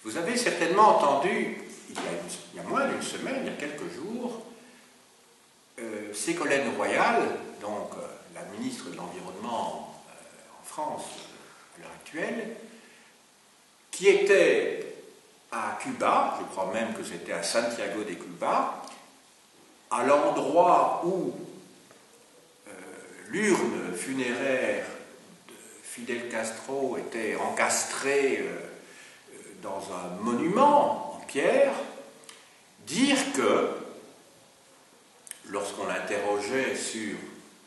Vous avez certainement entendu, il y a moins d'une semaine, il y a quelques jours, Ségolène Royal, donc la ministre de l'Environnement en France à l'heure actuelle, qui était à Cuba, je crois même que c'était à Santiago de Cuba, à l'endroit où l'urne funéraire de Fidel Castro était encastrée dans un monument en pierre, dire que, lorsqu'on l'interrogeait sur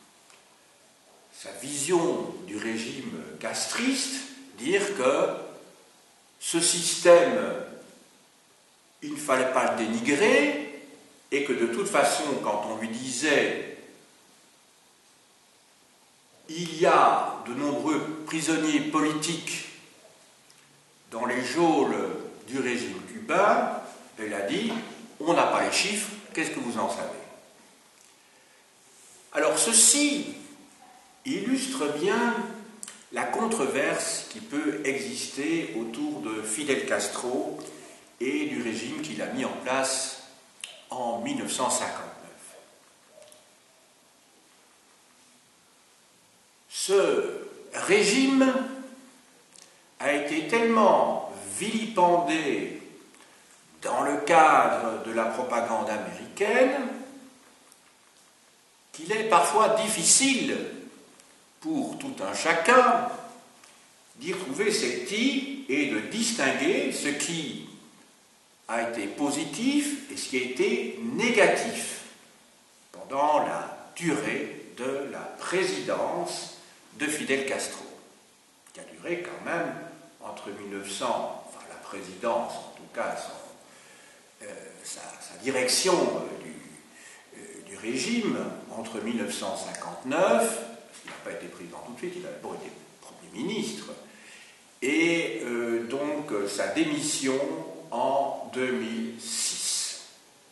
sa vision du régime castriste, dire que ce système, il ne fallait pas le dénigrer, et que de toute façon, quand on lui disait il y a de nombreux prisonniers politiques dans les geôles du régime cubain, elle a dit on n'a pas les chiffres, qu'est-ce que vous en savez? Alors ceci illustre bien la controverse qui peut exister autour de Fidel Castro et du régime qu'il a mis en place en 1959. Ce régime a été tellement vilipendé dans le cadre de la propagande américaine qu'il est parfois difficile pour tout un chacun d'y trouver ses petits et de distinguer ce qui a été positif et ce qui a été négatif pendant la durée de la présidence de Fidel Castro, qui a duré quand même entre 1900, enfin la présidence, en tout cas sa direction du régime, entre 1959, parce qu'il n'a pas été président tout de suite, il a d'abord été Premier ministre, et donc sa démission en 2006.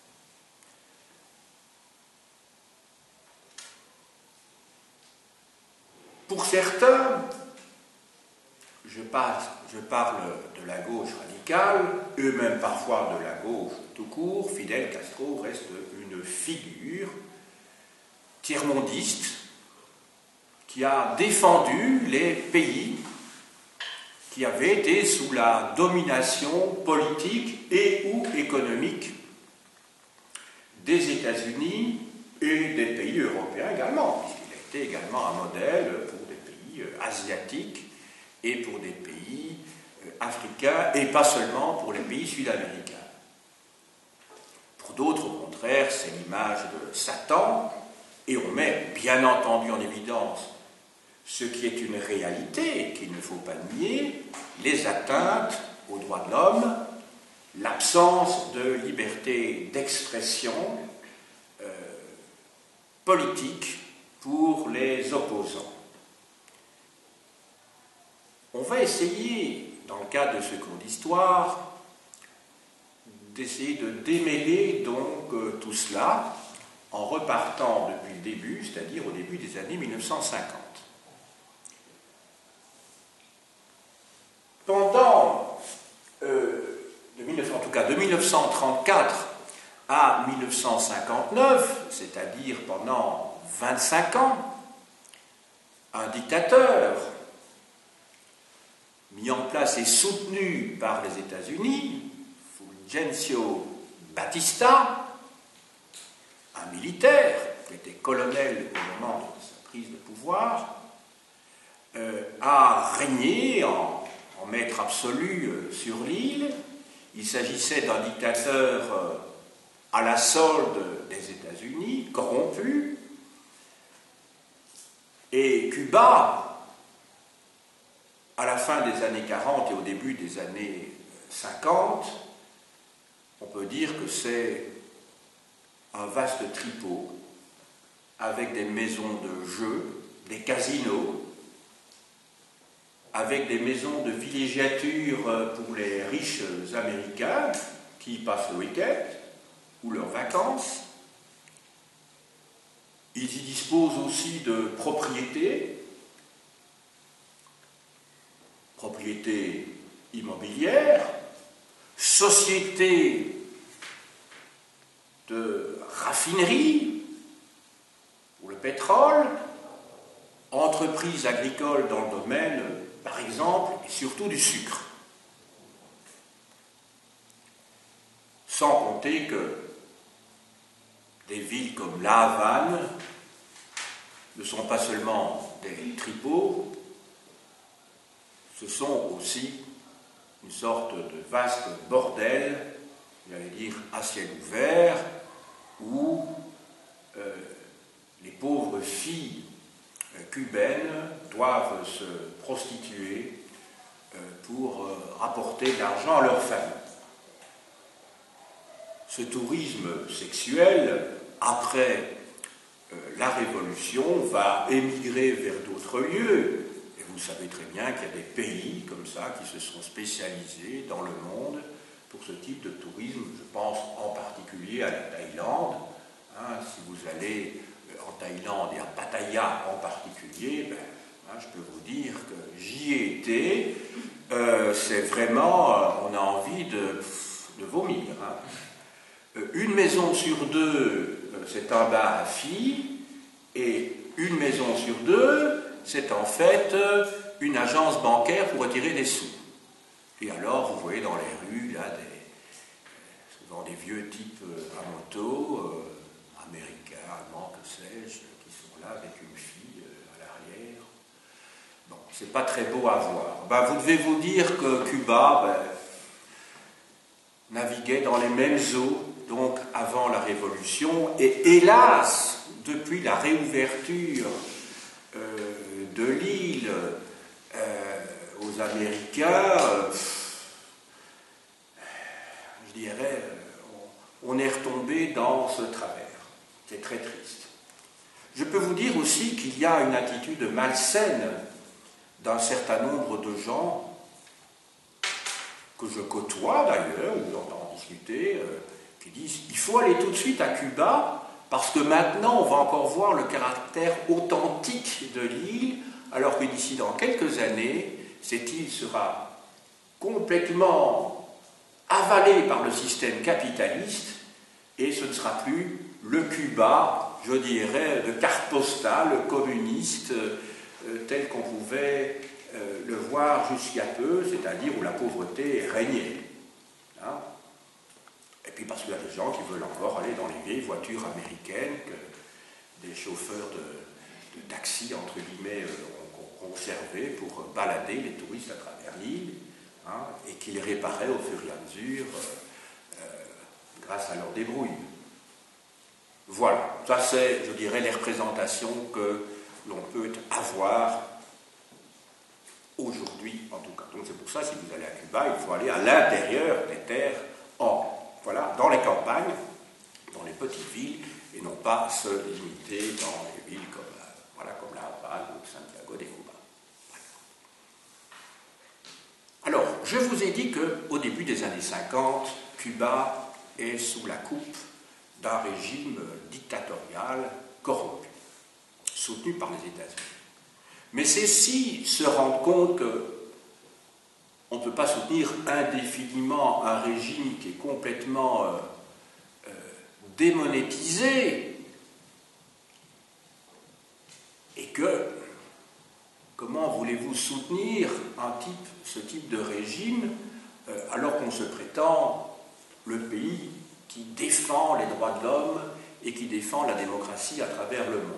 Pour certains, je parle de la gauche radicale, eux-mêmes parfois de la gauche tout court, Fidel Castro reste une figure tiers-mondiste qui a défendu les pays qui avaient été sous la domination politique et ou économique des États-Unis et des pays européens également, puisqu'il a été également un modèle pour des pays asiatiques et pour des pays africains, et pas seulement pour les pays sud-américains. Pour d'autres, au contraire, c'est l'image de Satan, et on met bien entendu en évidence ce qui est une réalité qu'il ne faut pas nier, les atteintes aux droits de l'homme, l'absence de liberté d'expression politique pour les opposants. On va essayer, dans le cadre de ce cours d'histoire, d'essayer de démêler donc tout cela en repartant depuis le début, c'est-à-dire au début des années 1950. Pendant, en tout cas de 1934 à 1959, c'est-à-dire pendant 25 ans, un dictateur mis en place et soutenu par les États-Unis, Fulgencio Batista, un militaire qui était colonel au moment de sa prise de pouvoir, a régné en maître absolu sur l'île. Il s'agissait d'un dictateur à la solde des États-Unis, corrompu, et Cuba, à la fin des années 40 et au début des années 50, on peut dire que c'est un vaste tripot avec des maisons de jeux, des casinos, avec des maisons de villégiature pour les riches américains qui y passent le week-end ou leurs vacances. Ils y disposent aussi de propriétés immobilières, société de raffinerie pour le pétrole, entreprise agricole dans le domaine, par exemple, et surtout du sucre. Sans compter que des villes comme La Havane ne sont pas seulement des tripots, ce sont aussi une sorte de vaste bordel, j'allais dire à ciel ouvert, où les pauvres filles cubaines doivent se prostituer pour rapporter de l'argent à leur famille. Ce tourisme sexuel, après la Révolution, va émigrer vers d'autres lieux. Et vous savez très bien qu'il y a des pays comme ça qui se sont spécialisés dans le monde pour ce type de tourisme. Je pense en particulier à la Thaïlande. Si vous allez en Thaïlande et à Pattaya en particulier, je peux vous dire que j'y ai été. C'est vraiment, on a envie de vomir. Une maison sur deux, c'est un bar à filles, et une maison sur deux, c'est en fait une agence bancaire pour retirer des sous. Et alors, vous voyez dans les rues, là, souvent des vieux types à moto, américains, allemands, que sais-je, qui sont là avec une fille à l'arrière. Bon, c'est pas très beau à voir. Vous devez vous dire que Cuba naviguait dans les mêmes eaux, donc avant la Révolution, et hélas, depuis la réouverture de l'île aux Américains, je dirais, on est retombé dans ce travers. C'est très triste. Je peux vous dire aussi qu'il y a une attitude malsaine d'un certain nombre de gens que je côtoie d'ailleurs, ou j'entends discuter, qui disent il faut aller tout de suite à Cuba parce que maintenant on va encore voir le caractère authentique de l'île, alors que d'ici dans quelques années, cette île sera complètement avalée par le système capitaliste et ce ne sera plus le Cuba, je dirais, de carte postale communiste tel qu'on pouvait le voir jusqu'à peu, c'est-à-dire où la pauvreté régnait. Et puis parce qu'il y a des gens qui veulent encore aller dans les vieilles voitures américaines que des chauffeurs de taxi, entre guillemets, ont conservé pour balader les touristes à travers l'île, et qui les réparaient au fur et à mesure grâce à leur débrouille. Voilà, ça c'est, je dirais, les représentations que l'on peut avoir aujourd'hui, en tout cas. Donc c'est pour ça, si vous allez à Cuba, il faut aller à l'intérieur des terres voilà, dans les campagnes, dans les petites villes, et non pas se limiter dans les villes comme La Havane ou Santiago de Cuba. Alors, je vous ai dit qu'au début des années 50, Cuba est sous la coupe d'un régime dictatorial corrompu, soutenu par les États-Unis. Mais c'est si se rendre compte qu'on ne peut pas soutenir indéfiniment un régime qui est complètement démonétisé et que comment voulez-vous soutenir ce type de régime alors qu'on se prétend le pays qui défend les droits de l'homme et qui défend la démocratie à travers le monde.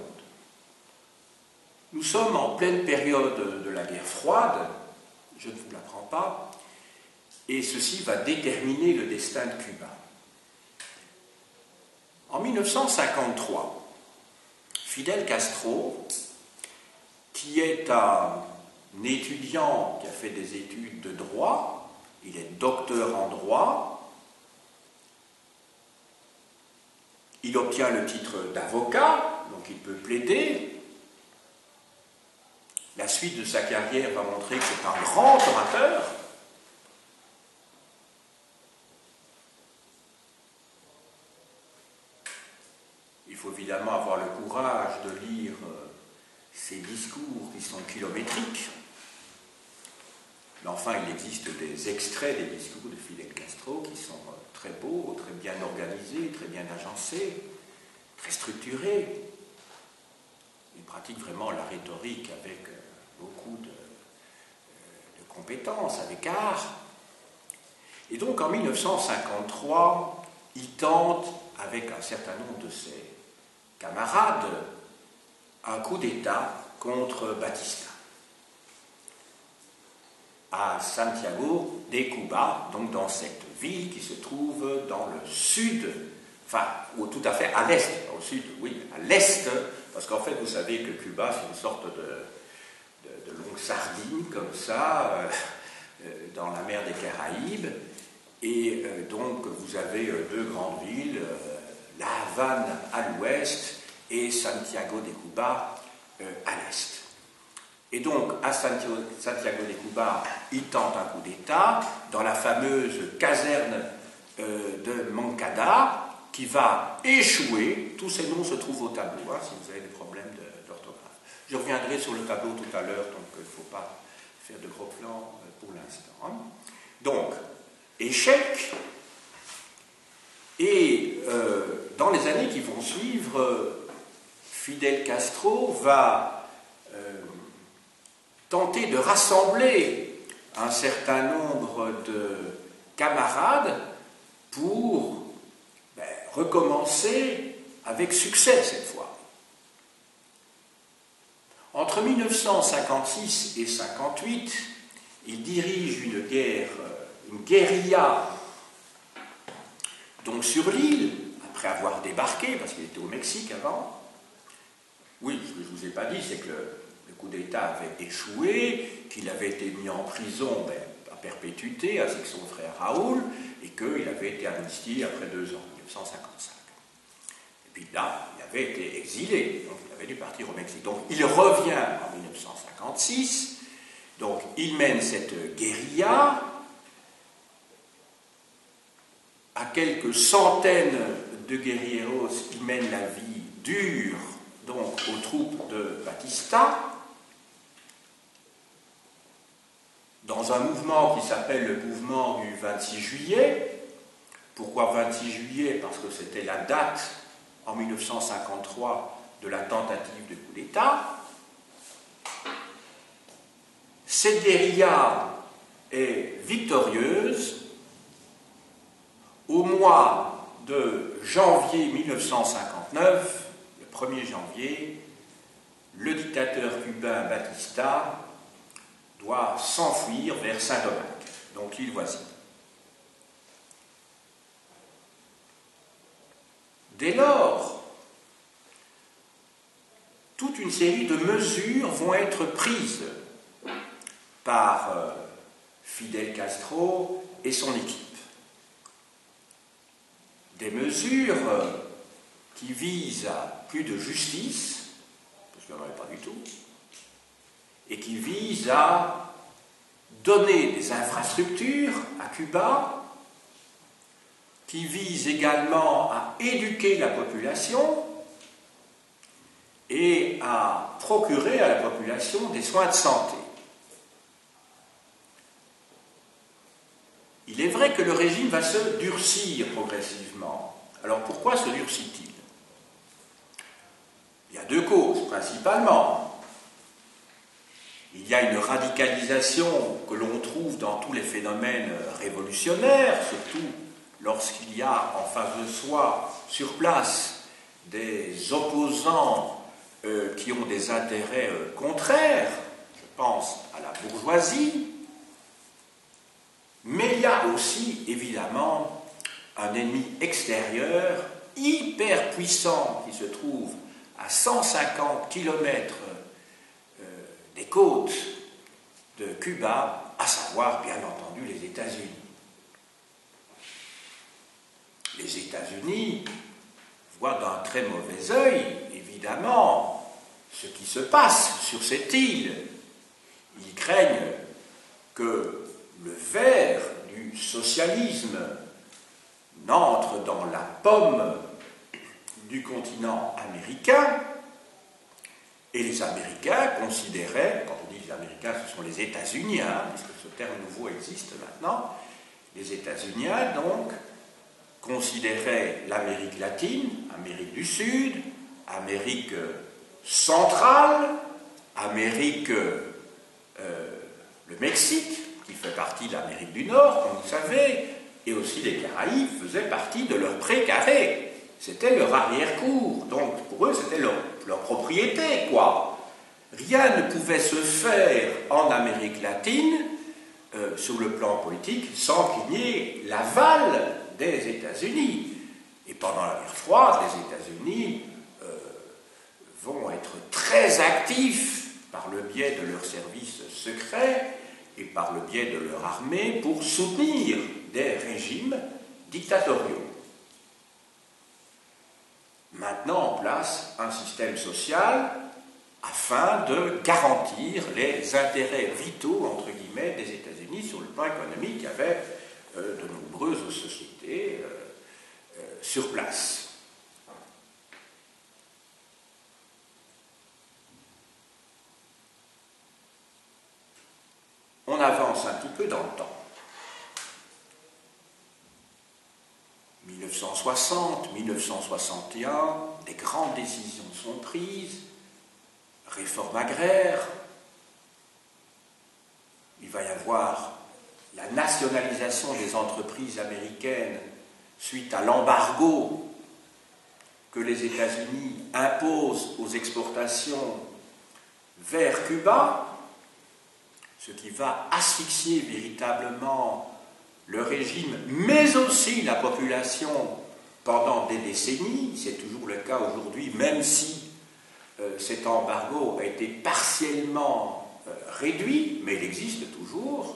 Nous sommes en pleine période de la guerre froide, je ne vous l'apprends pas, et ceci va déterminer le destin de Cuba. En 1953, Fidel Castro, qui est un étudiant qui a fait des études de droit, il est docteur en droit, il obtient le titre d'avocat, donc il peut plaider. La suite de sa carrière va montrer que c'est un grand orateur. Il faut évidemment avoir le courage de lire ces discours qui sont kilométriques. Mais enfin, il existe des extraits des discours de Fidel Castro qui sont très beaux, très bien organisés, très bien agencés, très structurés. Il pratique vraiment la rhétorique avec beaucoup de compétences, avec art. Et donc en 1953, il tente, avec un certain nombre de ses camarades, un coup d'État contre Batista à Santiago de Cuba, donc dans cette ville qui se trouve dans le sud, enfin, ou tout à fait à l'est, au sud, oui, à l'est, parce qu'en fait, vous savez que Cuba, c'est une sorte de longue sardine, comme ça, dans la mer des Caraïbes, et donc vous avez deux grandes villes, La Havane à l'ouest et Santiago de Cuba à l'est. Et donc, à Santiago de Cuba, il tente un coup d'État dans la fameuse caserne de Moncada, qui va échouer. Tous ces noms se trouvent au tableau, hein, si vous avez des problèmes d'orthographe. Je reviendrai sur le tableau tout à l'heure, donc il ne faut pas faire de gros plans pour l'instant. Hein. Donc, échec. Et dans les années qui vont suivre, Fidel Castro va tenter de rassembler un certain nombre de camarades pour recommencer avec succès cette fois. Entre 1956 et 1958, il dirige une guérilla donc sur l'île, après avoir débarqué, parce qu'il était au Mexique avant. Oui, ce que je ne vous ai pas dit, c'est que le coup d'État avait échoué, qu'il avait été mis en prison à perpétuité, ainsi que son frère Raoul, et qu'il avait été amnistié après 2 ans, en 1955. Et puis là, il avait été exilé, donc il avait dû partir au Mexique. Donc il revient en 1956, donc il mène cette guérilla à quelques centaines de guerrilleros. Il mène la vie dure donc aux troupes de Batista, dans un mouvement qui s'appelle le mouvement du 26 juillet. Pourquoi 26 juillet? Parce que c'était la date, en 1953, de la tentative de coup d'État. Cette guérilla est victorieuse. Au mois de janvier 1959, le 1er janvier, le dictateur cubain Batista doit s'enfuir vers Saint-Domingue, donc l'île voisine. Dès lors, toute une série de mesures vont être prises par Fidel Castro et son équipe. Des mesures qui visent à plus de justice, parce qu'il n'y en avait pas du tout, et qui visent à donner des infrastructures à Cuba, qui visent également à éduquer la population et à procurer à la population des soins de santé. Il est vrai que le régime va se durcir progressivement. Alors pourquoi se durcit-il? Il y a 2 causes, principalement. Il y a une radicalisation que l'on trouve dans tous les phénomènes révolutionnaires, surtout lorsqu'il y a en face de soi, sur place, des opposants qui ont des intérêts contraires, je pense à la bourgeoisie, mais il y a aussi, évidemment, un ennemi extérieur hyper puissant qui se trouve à 150 km des côtes de Cuba, à savoir, bien entendu, les États-Unis. Les États-Unis voient d'un très mauvais œil, évidemment, ce qui se passe sur cette île. Ils craignent que le ver du socialisme n'entre dans la pomme du continent américain Et les Américains considéraient, quand on dit les Américains, ce sont les États-Unis, puisque ce terme nouveau existe maintenant, les États-Unis, donc, considéraient l'Amérique latine, Amérique du Sud, Amérique centrale, Amérique, le Mexique, qui fait partie de l'Amérique du Nord, comme vous savez, et aussi les Caraïbes faisaient partie de leur précaré. C'était leur arrière-cour, donc pour eux c'était leur propriété, quoi. Rien ne pouvait se faire en Amérique latine, sur le plan politique, sans qu'il y ait l'aval des États-Unis. Et pendant la guerre froide, les États-Unis vont être très actifs par le biais de leurs services secrets et par le biais de leur armée pour soutenir des régimes dictatoriaux. Maintenant en place un système social afin de garantir les intérêts vitaux, entre guillemets, des États-Unis sur le plan économique. Il y avait de nombreuses sociétés sur place. On avance un petit peu dans le temps. 1960, 1961, des grandes décisions sont prises, réforme agraire, il va y avoir la nationalisation des entreprises américaines suite à l'embargo que les États-Unis imposent aux exportations vers Cuba, ce qui va asphyxier véritablement le régime, mais aussi la population pendant des décennies. C'est toujours le cas aujourd'hui, même si cet embargo a été partiellement réduit, mais il existe toujours.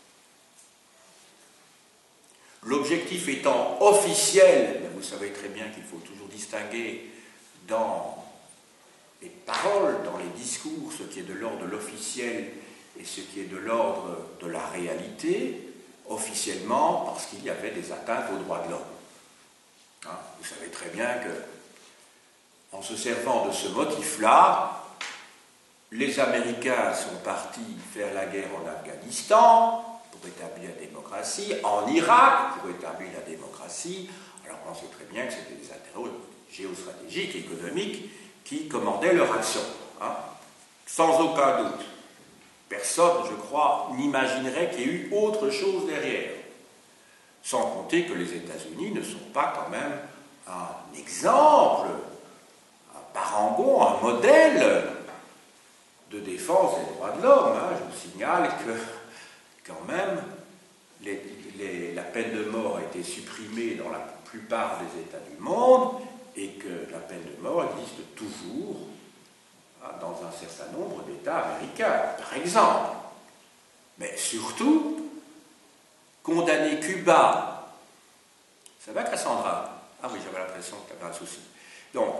L'objectif étant officiel, vous savez très bien qu'il faut toujours distinguer dans les paroles, dans les discours, ce qui est de l'ordre de l'officiel et ce qui est de l'ordre de la réalité, officiellement parce qu'il y avait des atteintes aux droits de l'homme. Vous savez très bien que, en se servant de ce motif-là, les Américains sont partis faire la guerre en Afghanistan pour établir la démocratie, en Irak pour établir la démocratie. Alors on sait très bien que c'était des intérêts géostratégiques, économiques, qui commandaient leur action, sans aucun doute. Personne, je crois, n'imaginerait qu'il y ait eu autre chose derrière. Sans compter que les États-Unis ne sont pas quand même un exemple, un parangon, un modèle de défense des droits de l'homme. Je vous signale que, quand même, la peine de mort a été supprimée dans la plupart des États du monde et que la peine de mort existe toujours dans un certain nombre d'États américains, par exemple. Mais surtout, condamner Cuba. Ça va, Cassandra? Ah oui, j'avais l'impression que tu avais un souci. Donc,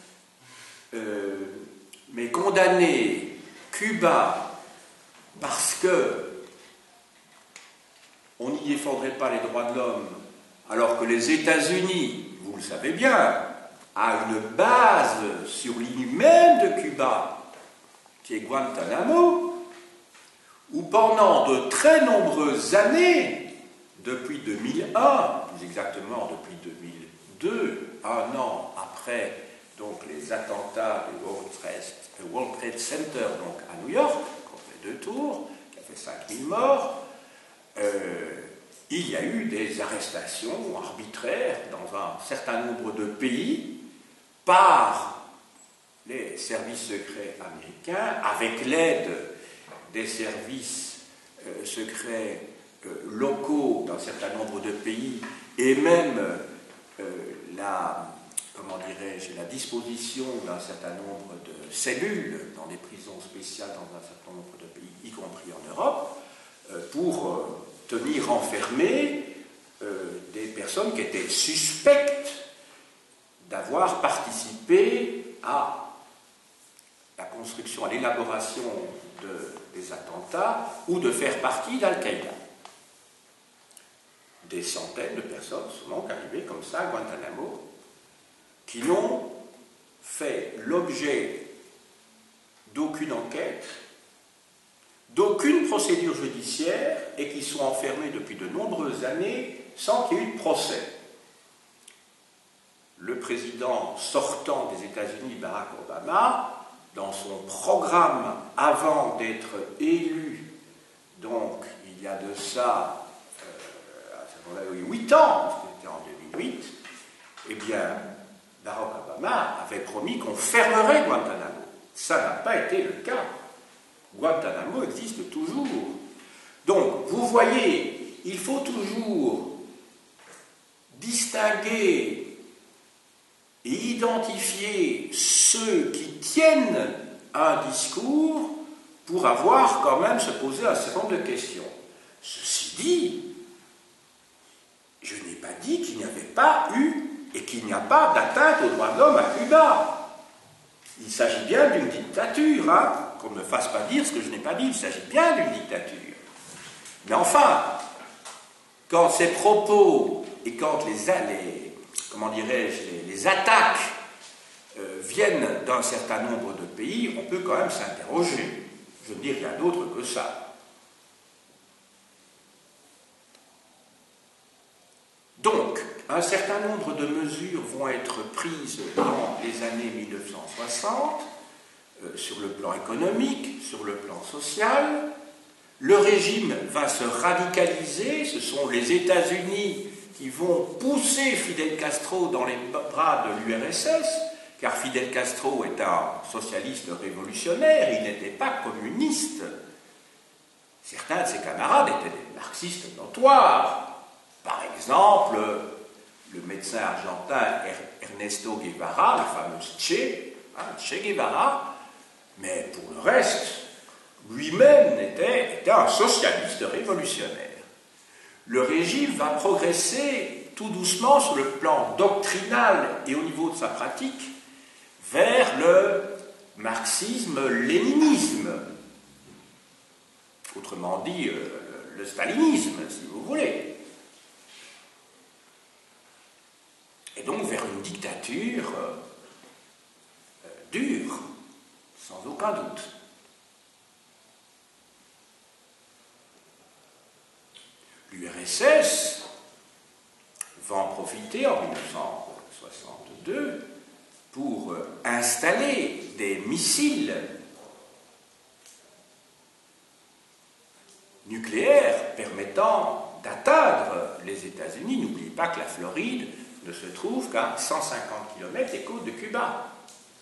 mais condamner Cuba parce que on n'y défendrait pas les droits de l'homme, alors que les États-Unis, vous le savez bien, a une base sur l'île même de Cuba, qui est Guantanamo, où pendant de très nombreuses années, depuis 2001, plus exactement depuis 2002, un an après donc, les attentats du World Trade Center donc, à New York, contre les 2 tours, qui a fait 5000 morts, il y a eu des arrestations arbitraires dans un certain nombre de pays par les services secrets américains, avec l'aide des services secrets locaux d'un certain nombre de pays, et même la disposition d'un certain nombre de cellules dans des prisons spéciales dans un certain nombre de pays, y compris en Europe, pour tenir enfermées des personnes qui étaient suspectes d'avoir participé à la construction, à l'élaboration des attentats ou de faire partie d'Al-Qaïda. Des centaines de personnes sont donc arrivées comme ça à Guantanamo qui n'ont fait l'objet d'aucune enquête, d'aucune procédure judiciaire et qui sont enfermés depuis de nombreuses années sans qu'il y ait eu de procès. Le président sortant des États-Unis, Barack Obama, dans son programme avant d'être élu, donc il y a de ça 8 ans, parce que c'était en 2008, eh bien, Barack Obama avait promis qu'on fermerait Guantanamo. Ça n'a pas été le cas. Guantanamo existe toujours. Donc, vous voyez, il faut toujours distinguer et identifier ceux qui tiennent un discours pour avoir quand même se poser un certain nombre de questions. Ceci dit, je n'ai pas dit qu'il n'y avait pas eu et qu'il n'y a pas d'atteinte aux droits de l'homme à Cuba. Il s'agit bien d'une dictature, hein, qu'on ne me fasse pas dire ce que je n'ai pas dit, il s'agit bien d'une dictature. Mais enfin, quand ces propos et quand les attaques viennent d'un certain nombre de pays, on peut quand même s'interroger. Je ne dis rien d'autre que ça. Donc, un certain nombre de mesures vont être prises dans les années 1960, sur le plan économique, sur le plan social. Le régime va se radicaliser, ce sont les États-Unis qui vont pousser Fidel Castro dans les bras de l'URSS, car Fidel Castro est un socialiste révolutionnaire, il n'était pas communiste. Certains de ses camarades étaient des marxistes notoires. Par exemple, le médecin argentin Ernesto Guevara, le fameux Che Guevara, mais pour le reste, lui-même était un socialiste révolutionnaire. Le régime va progresser tout doucement sur le plan doctrinal et au niveau de sa pratique vers le marxisme-léninisme, autrement dit le stalinisme, si vous voulez. Et donc vers une dictature dure, sans aucun doute. L'URSS va en profiter en 1962 pour installer des missiles nucléaires permettant d'atteindre les États-Unis. N'oubliez pas que la Floride ne se trouve qu'à 150 km des côtes de Cuba.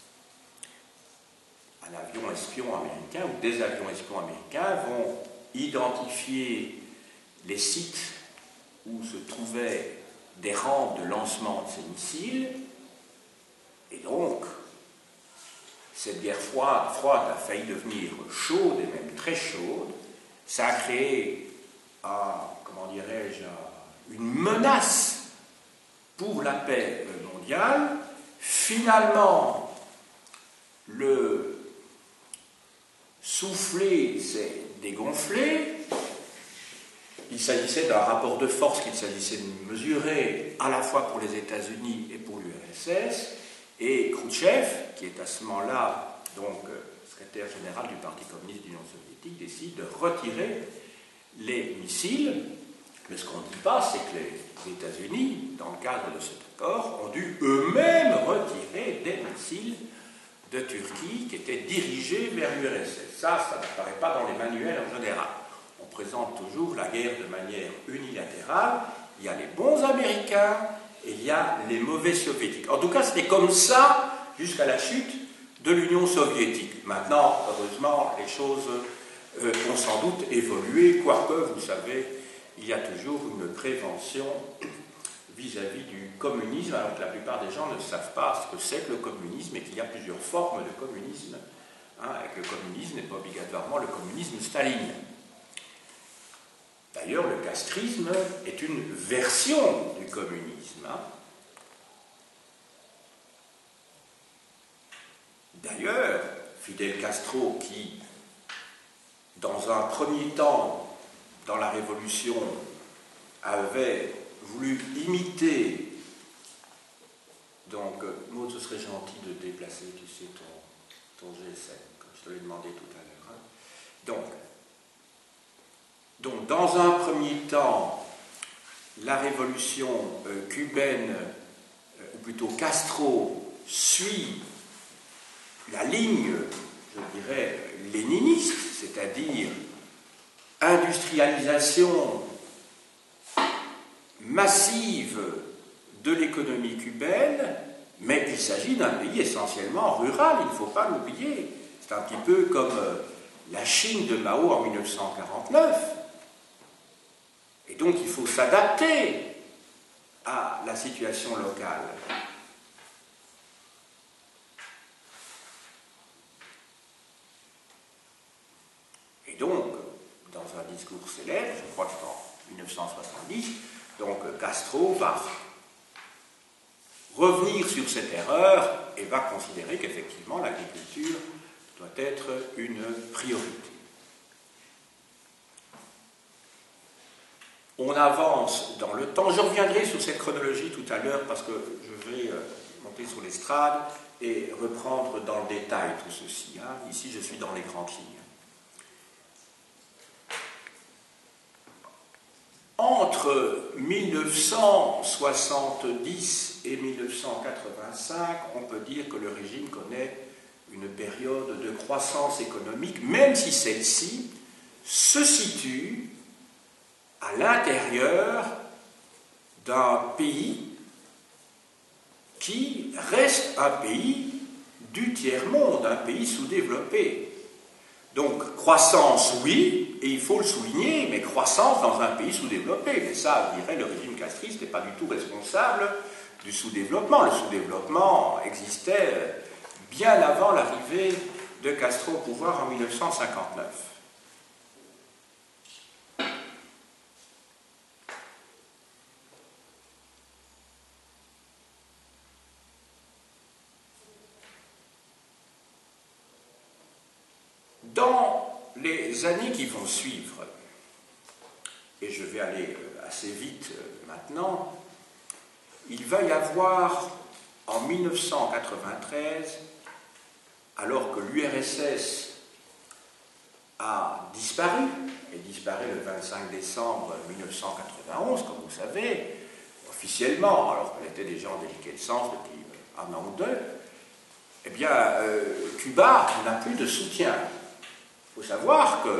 Un avion espion américain ou des avions espions américains vont identifier les sites où se trouvaient des rampes de lancement de ces missiles, et donc cette guerre froide a failli devenir chaude et même très chaude. Ça a créé une menace pour la paix mondiale. Finalement, le soufflet s'est dégonflé. Il s'agissait d'un rapport de force qu'il s'agissait de mesurer à la fois pour les États-Unis et pour l'URSS. Et Khrouchtchev, qui est à ce moment-là donc secrétaire général du Parti communiste de l'Union soviétique, décide de retirer les missiles. Mais ce qu'on ne dit pas, c'est que les États-Unis, dans le cadre de cet accord, ont dû eux-mêmes retirer des missiles de Turquie qui étaient dirigés vers l'URSS. Ça n'apparaît pas dans les manuels en général. On présente toujours la guerre de manière unilatérale. Il y a les bons Américains et il y a les mauvais Soviétiques. En tout cas, c'était comme ça jusqu'à la chute de l'Union soviétique. Maintenant, heureusement, les choses ont sans doute évolué, quoique, vous savez, il y a toujours une prévention vis-à-vis du communisme, alors que la plupart des gens ne savent pas ce que c'est que le communisme et qu'il y a plusieurs formes de communisme, et que le communisme n'est pas obligatoirement le communisme stalinien. D'ailleurs, le castrisme est une version du communisme. D'ailleurs, Fidel Castro, qui, dans un premier temps, dans la Révolution, avait voulu imiter, donc, Maud, ce serait gentil de déplacer, tu sais, ton GSM, que je te l'ai demandé tout à l'heure. Donc, dans un premier temps, la révolution cubaine, ou plutôt Castro, suit la ligne, je dirais, léniniste, c'est-à-dire industrialisation massive de l'économie cubaine, mais il s'agit d'un pays essentiellement rural, il ne faut pas l'oublier. C'est un petit peu comme la Chine de Mao en 1949. Et donc il faut s'adapter à la situation locale. Et donc, dans un discours célèbre, je crois que c'est en 1970, donc Castro va revenir sur cette erreur et va considérer qu'effectivement l'agriculture doit être une priorité. On avance dans le temps. Je reviendrai sur cette chronologie tout à l'heure parce que je vais monter sur l'estrade et reprendre dans le détail tout ceci. Ici, je suis dans les grandes lignes. Entre 1970 et 1985, on peut dire que le régime connaît une période de croissance économique, même si celle-ci se situe à l'intérieur d'un pays qui reste un pays du tiers-monde, un pays sous-développé. Donc, croissance, oui, et il faut le souligner, mais croissance dans un pays sous-développé. Mais ça, je dirais, le régime castriste n'est pas du tout responsable du sous-développement. Le sous-développement existait bien avant l'arrivée de Castro au pouvoir en 1959. Dans les années qui vont suivre, et je vais aller assez vite maintenant, il va y avoir en 1993, alors que l'URSS a disparu, et disparaît le 25 décembre 1991, comme vous savez, officiellement, alors qu'elle était déjà en déliquescence depuis un an ou deux, eh bien, Cuba n'a plus de soutien. Il faut savoir que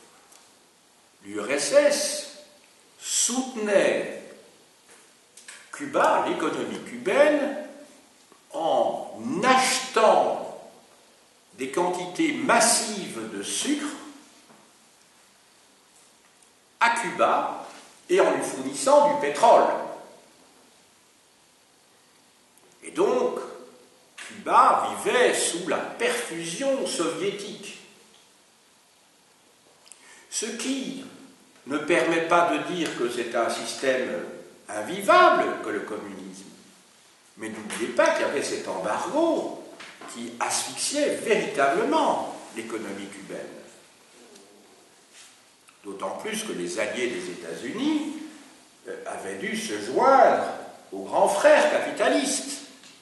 l'URSS soutenait Cuba, l'économie cubaine, en achetant des quantités massives de sucre à Cuba et en lui fournissant du pétrole. Et donc, Cuba vivait sous la perfusion soviétique. Ce qui ne permet pas de dire que c'est un système invivable que le communisme. Mais n'oubliez pas qu'il y avait cet embargo qui asphyxiait véritablement l'économie cubaine. D'autant plus que les alliés des États-Unis avaient dû se joindre aux grands frères capitalistes.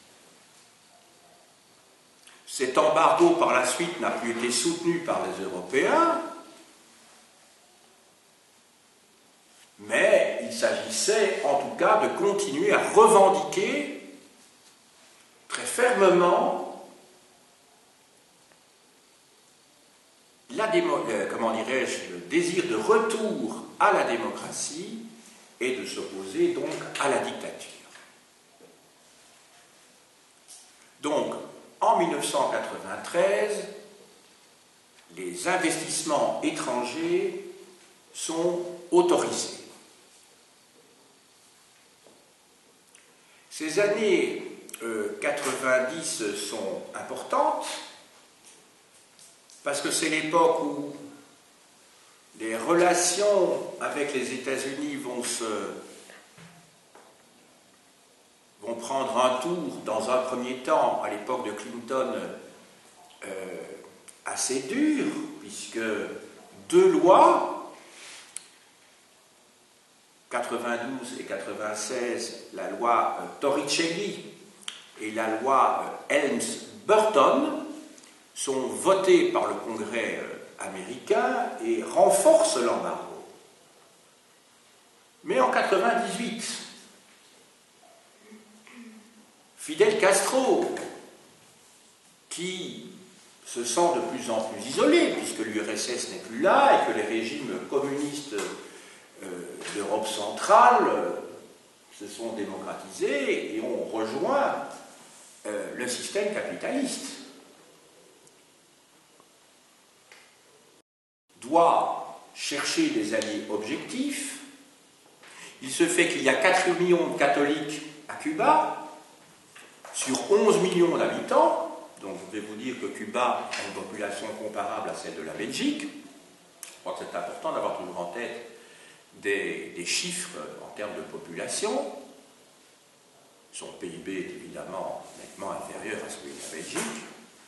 Cet embargo, par la suite, n'a plus été soutenu par les Européens, mais il s'agissait en tout cas de continuer à revendiquer très fermement le désir de retour à la démocratie et de s'opposer donc à la dictature. Donc, en 1993, les investissements étrangers sont autorisés. Ces années 90 sont importantes parce que c'est l'époque où les relations avec les États-Unis vont prendre un tour, dans un premier temps, à l'époque de Clinton, assez dur, puisque deux lois, 92 et 96, la loi Torricelli et la loi Helms-Burton, sont votées par le Congrès américain et renforcent l'embargo. Mais en 1998, Fidel Castro, qui se sent de plus en plus isolé, puisque l'URSS n'est plus là et que les régimes communistes d'Europe centrale se sont démocratisés et ont rejoint le système capitaliste, doit chercher des alliés objectifs. Il se fait qu'il y a 4 millions de catholiques à Cuba, sur 11 millions d'habitants. Donc je vais vous dire que Cuba a une population comparable à celle de la Belgique. Je crois que c'est important d'avoir toujours en tête des chiffres en termes de population. Son PIB est évidemment nettement inférieur à celui de la Belgique.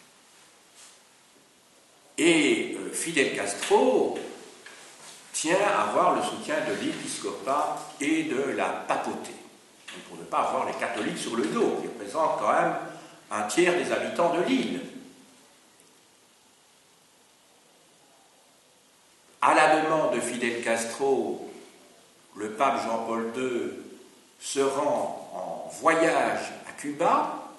Et Fidel Castro tient à avoir le soutien de l'épiscopat et de la papauté, pour ne pas avoir les catholiques sur le dos, qui représentent quand même un tiers des habitants de l'île. À la demande de Fidel Castro, le pape Jean-Paul II se rend en voyage à Cuba,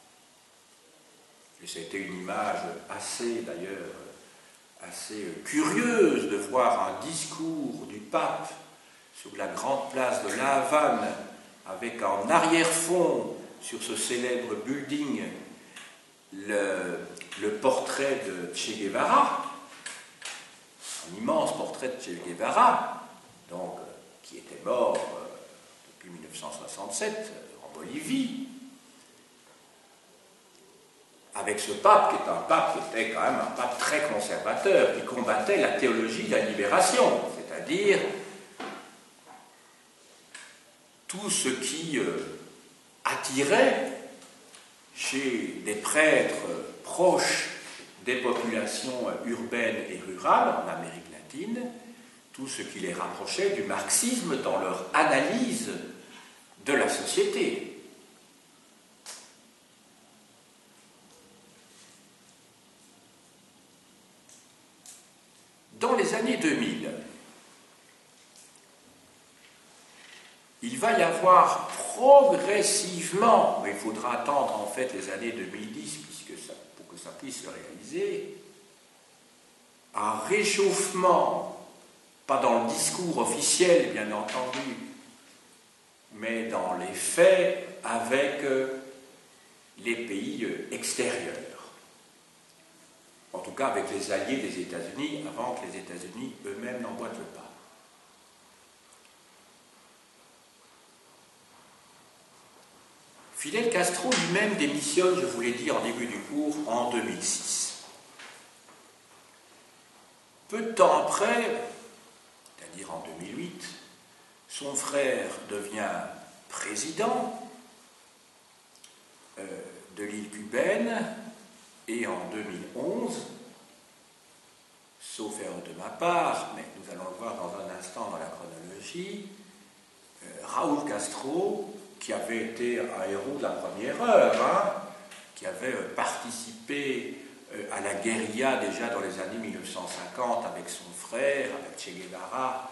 et c'était une image assez, d'ailleurs, assez curieuse de voir un discours du pape sur la grande place de La Havane, avec en arrière-fond, sur ce célèbre building, le portrait de Che Guevara, un immense portrait de Che Guevara, donc, qui était mort depuis 1967 en Bolivie, avec ce pape qui est un pape qui était quand même un pape très conservateur, qui combattait la théologie de la libération, c'est-à-dire tout ce qui attirait chez des prêtres proches des populations urbaines et rurales en Amérique latine, tout ce qui les rapprochait du marxisme dans leur analyse de la société. Dans les années 2000, il va y avoir progressivement, mais il faudra attendre en fait les années 2010 pour que ça puisse se réaliser, un réchauffement, pas dans le discours officiel bien entendu, mais dans les faits avec les pays extérieurs. En tout cas avec les alliés des États-Unis, avant que les États-Unis eux-mêmes n'emboîtent le pas. Fidel Castro lui-même démissionne, je vous l'ai dit en début du cours, en 2006. Peu de temps après, c'est-à-dire en 2008, son frère devient président de l'île cubaine et en 2011, sauf erreur de ma part, mais nous allons le voir dans un instant dans la chronologie, Raúl Castro, qui avait été un héros de la première heure, qui avait participé à la guérilla déjà dans les années 1950 avec son frère, avec Che Guevara,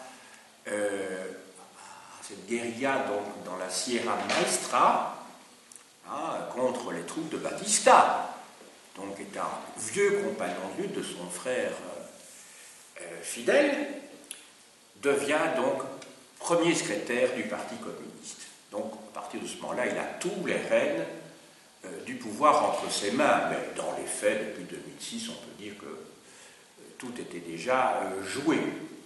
cette guérilla donc dans la Sierra Maestra, contre les troupes de Batista, donc est un vieux compagnon de lutte de son frère Fidel, devient donc premier secrétaire du Parti communiste. Donc, à partir de ce moment-là, il a tous les rênes du pouvoir entre ses mains. Mais dans les faits, depuis 2006, on peut dire que tout était déjà joué.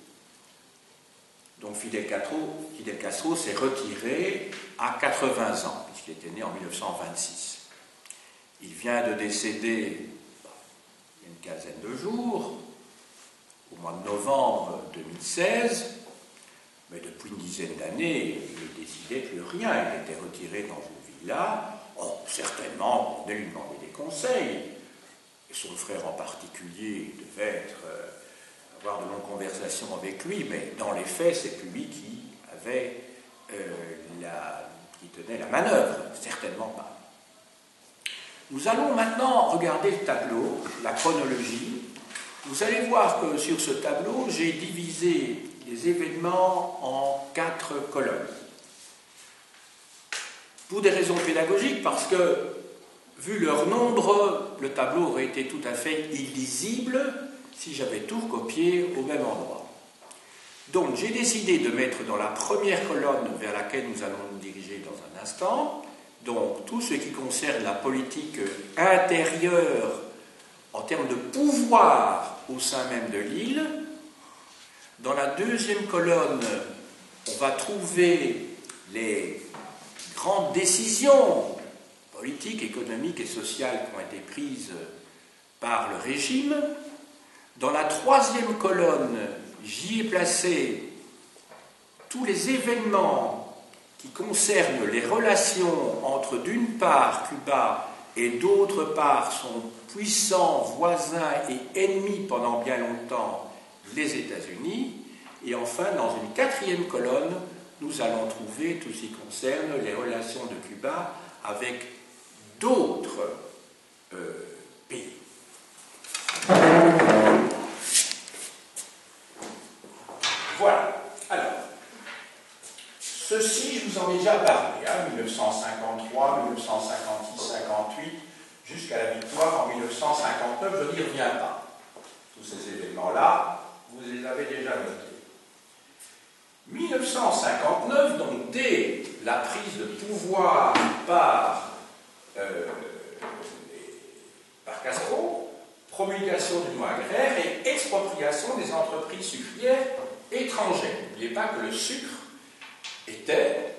Donc, Fidel Castro s'est retiré à 80 ans, puisqu'il était né en 1926. Il vient de décéder il y a une quinzaine de jours, au mois de novembre 2016. Mais depuis une dizaine d'années, il ne décidait plus rien. Il était retiré dans une villa. Certainement, on venait lui demander des conseils. Et son frère en particulier devait avoir de longues conversations avec lui, mais dans les faits, c'est plus lui qui avait qui tenait la manœuvre. Certainement pas. Nous allons maintenant regarder le tableau, la chronologie. Vous allez voir que sur ce tableau, j'ai divisé les événements en 4 colonnes. Pour des raisons pédagogiques, parce que, vu leur nombre, le tableau aurait été tout à fait illisible si j'avais tout recopié au même endroit. Donc, j'ai décidé de mettre dans la première colonne vers laquelle nous allons nous diriger dans un instant, donc tout ce qui concerne la politique intérieure en termes de pouvoir au sein même de l'île. Dans la deuxième colonne, on va trouver les grandes décisions politiques, économiques et sociales qui ont été prises par le régime. Dans la troisième colonne, j'y ai placé tous les événements qui concernent les relations entre d'une part Cuba et d'autre part son puissant voisin et ennemi pendant bien longtemps, les États-Unis. Et enfin, dans une quatrième colonne, nous allons trouver tout ce qui concerne les relations de Cuba avec d'autres pays. Voilà. Alors, ceci, je vous en ai déjà parlé, 1953, 1956, 58, jusqu'à la victoire en 1959, je n'y reviens pas. Tous ces événements-là, vous les avez déjà notés. 1959, donc dès la prise de pouvoir par Castro, promulgation du droit agraire et expropriation des entreprises sucrières étrangères. N'oubliez pas que le sucre était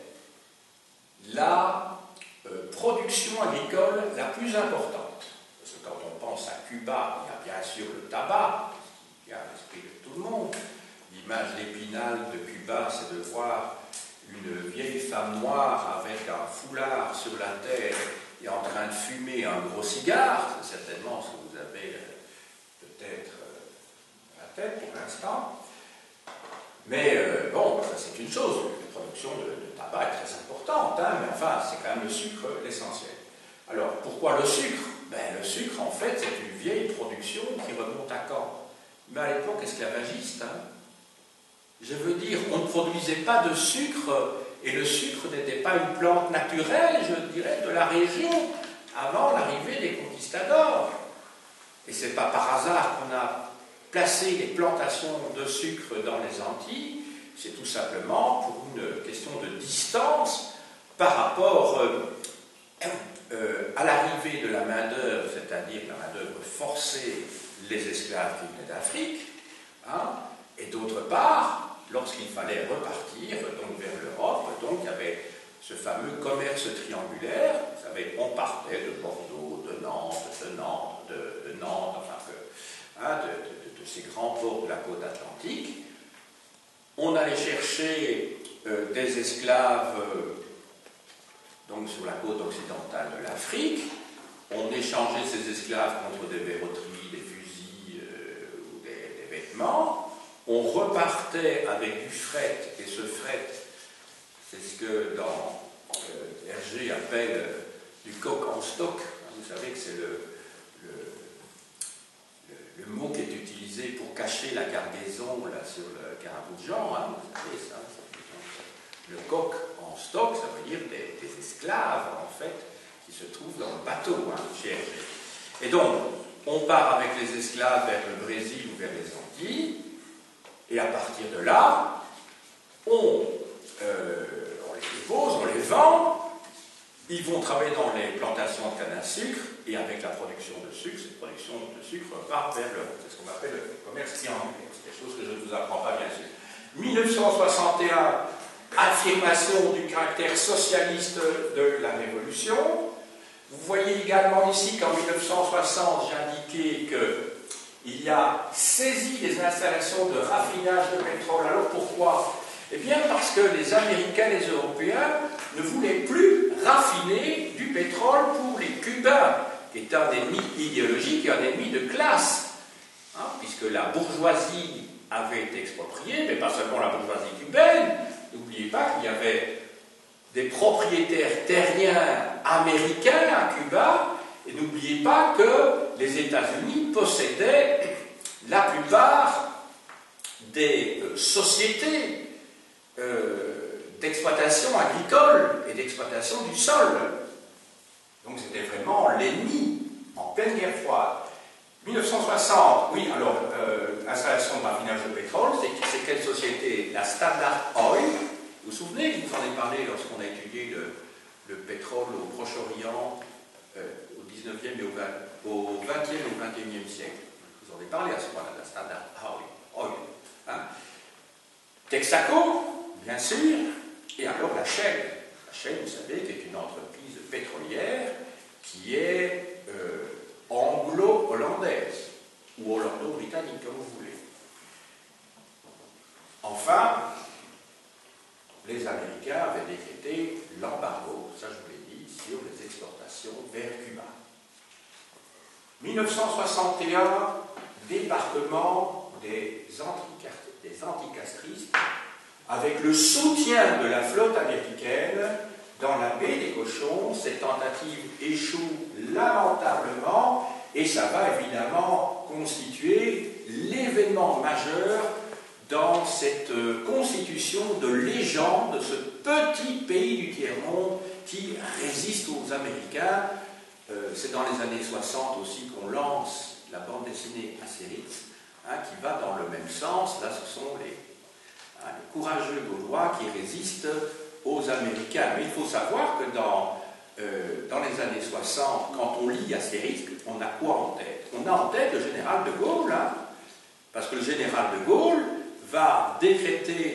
la production agricole la plus importante. Parce que quand on pense à Cuba, il y a bien sûr le tabac, qui est à l'esprit de tout le monde. L'image d'Épinal de Cuba, c'est de voir une vieille femme noire avec un foulard sur la tête et en train de fumer un gros cigare. C'est certainement ce que vous avez peut-être à la tête pour l'instant. Mais bon, ça c'est une chose. La production de tabac est très importante, mais enfin, c'est quand même le sucre l'essentiel. Alors, pourquoi le sucre? Le sucre, en fait, c'est une vieille production qui remonte à quand? Mais à l'époque esclavagiste, je veux dire, on ne produisait pas de sucre, et le sucre n'était pas une plante naturelle, je dirais, de la région, avant l'arrivée des conquistadors. Et c'est pas par hasard qu'on a placé les plantations de sucre dans les Antilles, c'est tout simplement pour une question de distance par rapport à l'arrivée de la main-d'œuvre, c'est-à-dire la main-d'œuvre forcée, les esclaves qui venaient d'Afrique, et d'autre part, lorsqu'il fallait repartir donc vers l'Europe, donc il y avait ce fameux commerce triangulaire. Vous savez, on partait de Bordeaux, de Nantes, enfin de ces grands ports de la côte atlantique. On allait chercher des esclaves donc sur la côte occidentale de l'Afrique. On échangeait ces esclaves contre des verroteries, des fusils ou des vêtements. On repartait avec du fret, et ce fret, c'est ce que dans Hergé appelle du coq en stock. Vous savez que c'est le mot qui est utilisé pour cacher la cargaison là, sur le carabou de Jean. Vous savez ça. Le coq en stock, ça veut dire des esclaves, en fait, qui se trouvent dans le bateau, chez Hergé. Et donc, on part avec les esclaves vers le Brésil ou vers les Antilles. Et à partir de là, on les dépose, on les vend, ils vont travailler dans les plantations de canne à sucre, et avec la production de sucre, cette production de sucre part vers l'Europe. C'est ce qu'on appelle le commerce triangulaire. C'est quelque chose que je ne vous apprends pas bien sûr. 1961, affirmation du caractère socialiste de la Révolution. Vous voyez également ici qu'en 1960, j'ai indiqué qu'il y a saisi des installations de raffinage de pétrole. Alors pourquoi? Eh bien parce que les Américains et les Européens ne voulaient plus raffiner du pétrole pour les Cubains, qui est un ennemi idéologique et un ennemi de classe. Puisque la bourgeoisie avait été expropriée, mais pas seulement la bourgeoisie cubaine. N'oubliez pas qu'il y avait des propriétaires terriens américains à Cuba, Et n'oubliez pas que les États-Unis possédaient la plupart des sociétés d'exploitation agricole et d'exploitation du sol. Donc c'était vraiment l'ennemi en pleine guerre froide. 1960, oui, alors, installation de raffinage de pétrole, c'est quelle société? La Standard Oil. Vous vous souvenez, je vous en ai parlé lorsqu'on a étudié le pétrole au Proche-Orient au 19e et au 20e et au 21e siècle. Je vous en ai parlé à ce moment-là, la Standard Oil. Hein. Texaco, bien sûr, et alors la Shell. La Shell, vous savez, qui est une entreprise pétrolière qui est anglo-hollandaise, ou hollando-britannique, comme vous voulez. Enfin, les Américains avaient décrété l'embargo, ça je vous l'ai dit, sur les exportations vers Cuba. 1961, débarquement des anticastristes, avec le soutien de la flotte américaine dans la baie des Cochons. Cette tentative échoue lamentablement et ça va évidemment constituer l'événement majeur dans cette constitution de légende de ce petit pays du tiers-monde qui résiste aux Américains. C'est dans les années 60 aussi qu'on lance la bande dessinée Astérix, qui va dans le même sens. Là, ce sont les courageux Gaulois qui résistent aux Américains. Mais il faut savoir que dans les années 60, quand on lit Astérix, on a quoi en tête? On a en tête le général de Gaulle, parce que le général de Gaulle va décréter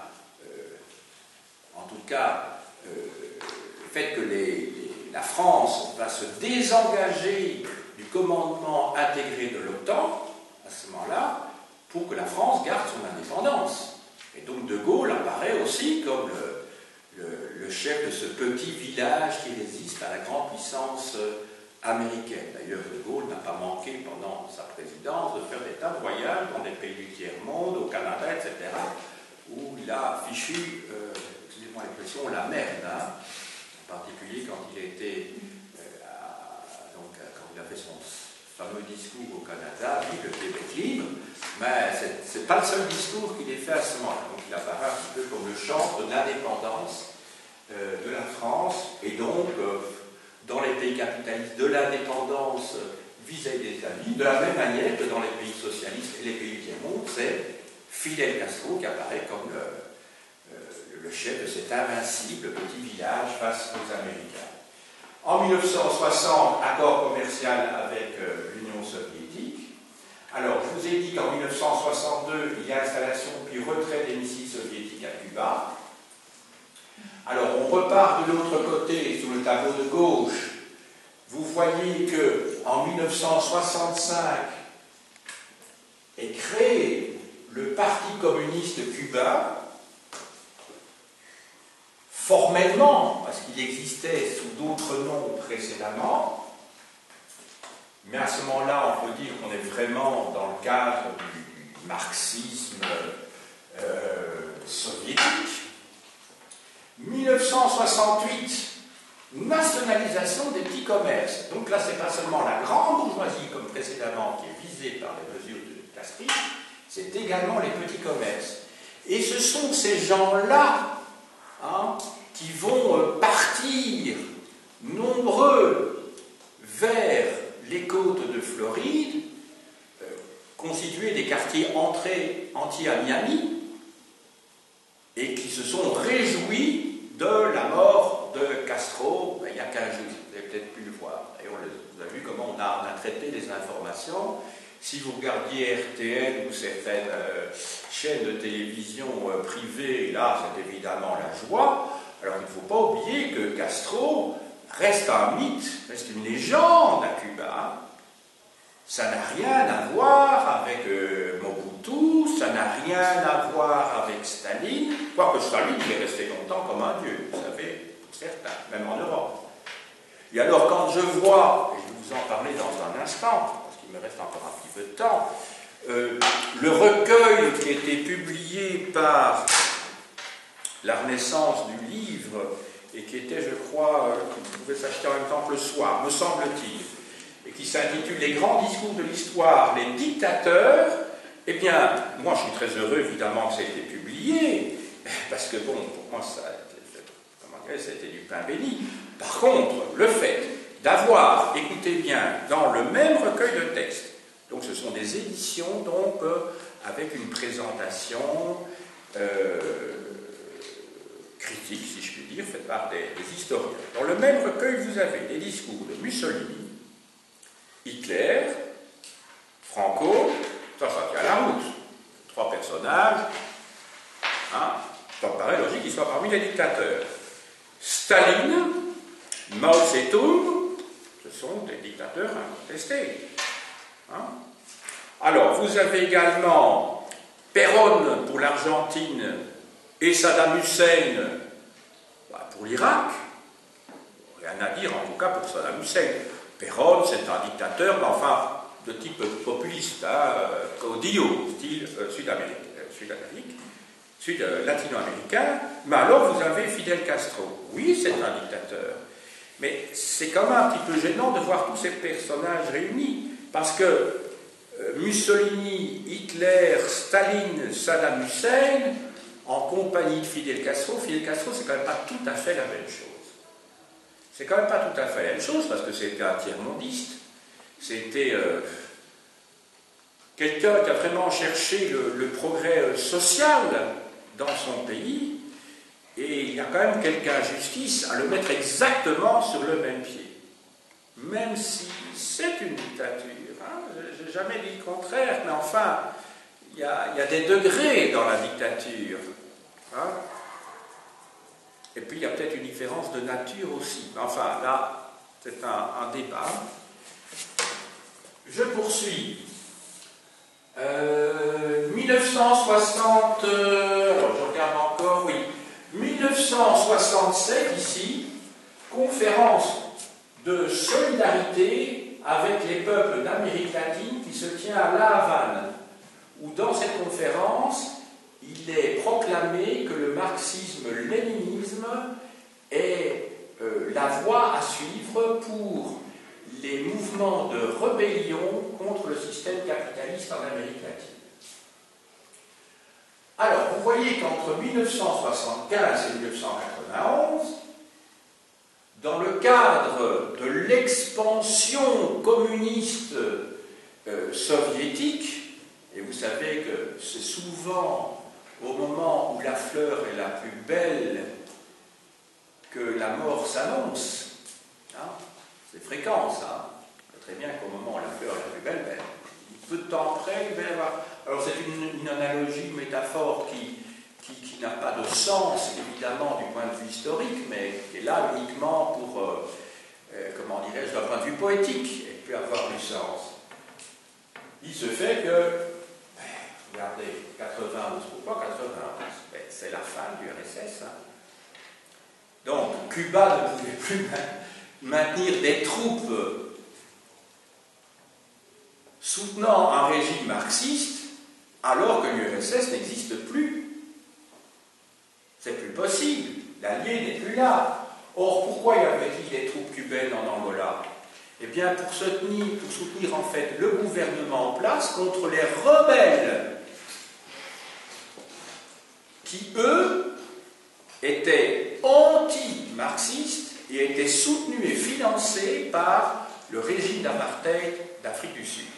en tout cas, le fait que la France va se désengager du commandement intégré de l'OTAN, à ce moment-là, pour que la France garde son indépendance. Et donc De Gaulle apparaît aussi comme le chef de ce petit village qui résiste à la grande puissance américaine. D'ailleurs, De Gaulle n'a pas manqué pendant sa présidence de faire des tas de voyages dans des pays du tiers-monde, au Canada, etc., où il a fichu, excusez-moi l'expression, la merde, en particulier quand il était, quand il a fait son fameux discours au Canada, vive le Québec libre, mais ce n'est pas le seul discours qu'il ait fait à ce moment-là. Donc il apparaît un petit peu comme le chantre de l'indépendance de la France, et donc dans les pays capitalistes de l'indépendance vis-à-vis des États-Unis, de la même manière que dans les pays socialistes et les pays du tiers-monde, c'est Fidel Castro qui apparaît comme le chef de cet invincible petit village face aux Américains. En 1960, accord commercial avec l'Union soviétique. Alors, je vous ai dit qu'en 1962, il y a installation puis retrait des missiles soviétiques à Cuba. Alors, on repart de l'autre côté, sur le tableau de gauche. Vous voyez qu'en 1965 est créé le Parti communiste cubain, formellement, parce qu'il existait sous d'autres noms précédemment, mais à ce moment-là, on peut dire qu'on est vraiment dans le cadre du marxisme soviétique. 1968, nationalisation des petits commerces. Donc là, c'est pas seulement la grande bourgeoisie, comme précédemment, qui est visée par les mesures de Castries, c'est également les petits commerces. Et ce sont ces gens-là qui vont partir nombreux vers les côtes de Floride, constituer des quartiers entiers à Miami, et qui se sont réjouis de la mort de Castro il y a 15 jours. Vous avez peut-être pu le voir. Et vous avez vu comment on a traité les informations. Si vous regardiez RTL ou certaines chaînes de télévision privées, là, c'est évidemment la joie. Alors, il ne faut pas oublier que Castro reste un mythe, reste une légende à Cuba. Ça n'a rien à voir avec Mobutu, ça n'a rien à voir avec Staline, quoique Staline il est resté longtemps comme un dieu, vous savez, pour certains, même en Europe. Et alors quand je vois, et je vais vous en parler dans un instant, parce qu'il me reste encore un petit peu de temps, le recueil qui a été publié par la Renaissance du livre, et qui était, je crois, qui pouvait s'acheter en même temps que le soir, me semble-t-il, et qui s'intitule Les grands discours de l'histoire, les dictateurs, eh bien, moi je suis très heureux évidemment que ça ait été publié, parce que bon, pour moi ça a été du pain béni. Par contre, le fait d'avoir, écoutez bien, dans le même recueil de textes, donc ce sont des éditions donc avec une présentation critique, si je puis dire, faite par des historiens. Dans le même recueil, vous avez des discours de Mussolini, Hitler, Franco, ça tient la route. Trois personnages, hein, ça me paraît logique qu'ils soient parmi les dictateurs. Staline, Mao Tse-tung, ce sont des dictateurs incontestés. Hein. Alors, vous avez également Perón pour l'Argentine et Saddam Hussein pour l'Irak. Rien à dire en tout cas pour Saddam Hussein. Perón, c'est un dictateur, mais enfin de type populiste, hein, caudillo, style latino-américain. Mais alors vous avez Fidel Castro. Oui, c'est un dictateur. Mais c'est quand même un petit peu gênant de voir tous ces personnages réunis. Parce que Mussolini, Hitler, Staline, Saddam Hussein, en compagnie de Fidel Castro, c'est quand même pas tout à fait la même chose. C'est quand même pas tout à fait la même chose parce que c'était un tiers-mondiste. C'était quelqu'un qui a vraiment cherché le progrès social dans son pays, et il y a quand même quelque injustice à le mettre exactement sur le même pied. Même si c'est une dictature, hein, je n'ai jamais dit le contraire, mais enfin, il y a des degrés dans la dictature. Hein. Et puis il y a peut-être une différence de nature aussi. Enfin, là, c'est un débat. Je poursuis. 1960, alors je regarde encore, oui. 1967, ici, conférence de solidarité avec les peuples d'Amérique latine qui se tient à La Havane, où dans cette conférence, il est proclamé que le marxisme-léninisme est la voie à suivre pour les mouvements de rébellion contre le système capitaliste en Amérique latine. Alors, vous voyez qu'entre 1975 et 1991, dans le cadre de l'expansion communiste soviétique, et vous savez que c'est souvent au moment où la fleur est la plus belle que la mort s'annonce, hein, c'est fréquent ça, très bien qu'au moment où la fleur est la plus belle, peu de temps après, il va y avoir... Alors c'est une analogie, une métaphore qui n'a pas de sens, évidemment, du point de vue historique, mais qui est là uniquement pour, comment dirais-je, d'un point de vue poétique, et peut avoir du sens. Il se fait que, regardez, 91, pourquoi 91 ? C'est la fin du RSS. Hein. Donc, Cuba ne pouvait plus maintenir des troupes soutenant un régime marxiste alors que l'URSS n'existe plus. C'est plus possible. L'allié n'est plus là. Or, pourquoi y avait-il des troupes cubaines en Angola ? Eh bien, pour soutenir en fait le gouvernement en place contre les rebelles qui, eux, étaient anti-marxistes et étaient soutenus et financés par le régime d'apartheid d'Afrique du Sud.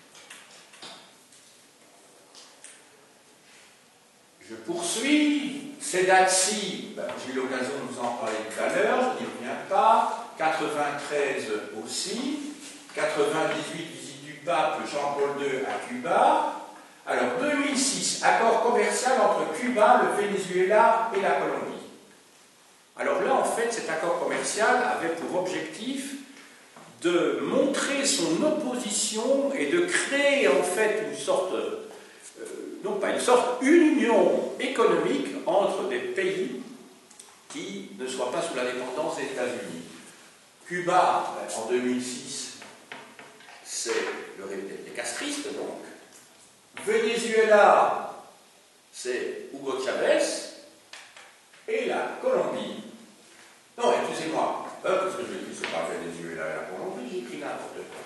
Je poursuis. Ces dates-ci, j'ai eu l'occasion de vous en parler tout à l'heure, je n'y reviens pas. 93 aussi. 98, visite du pape Jean-Paul II à Cuba. Alors, 2006, accord commercial entre Cuba, le Venezuela et la Colombie. Alors là, en fait, cet accord commercial avait pour objectif de montrer son opposition et de créer en fait une sorte, non pas une sorte, une union économique entre des pays qui ne soient pas sous la dépendance des États-Unis. Cuba, en 2006, c'est les castristes donc. Venezuela, c'est Hugo Chavez. Et la Colombie, non, excusez-moi, Qu'est-ce que je dis? C'est pas Venezuela et la Colombie, j'ai écrit n'importe quoi.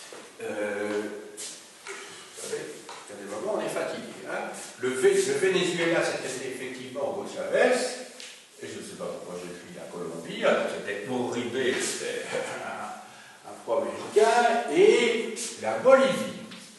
Vous savez, il y a des moments où on est fatigué. Hein. Le Venezuela, c'était effectivement Hugo Chavez, et je ne sais pas pourquoi j'ai écrit la Colombie, alors c'était Uribe, c'était un pro-américain, et la Bolivie.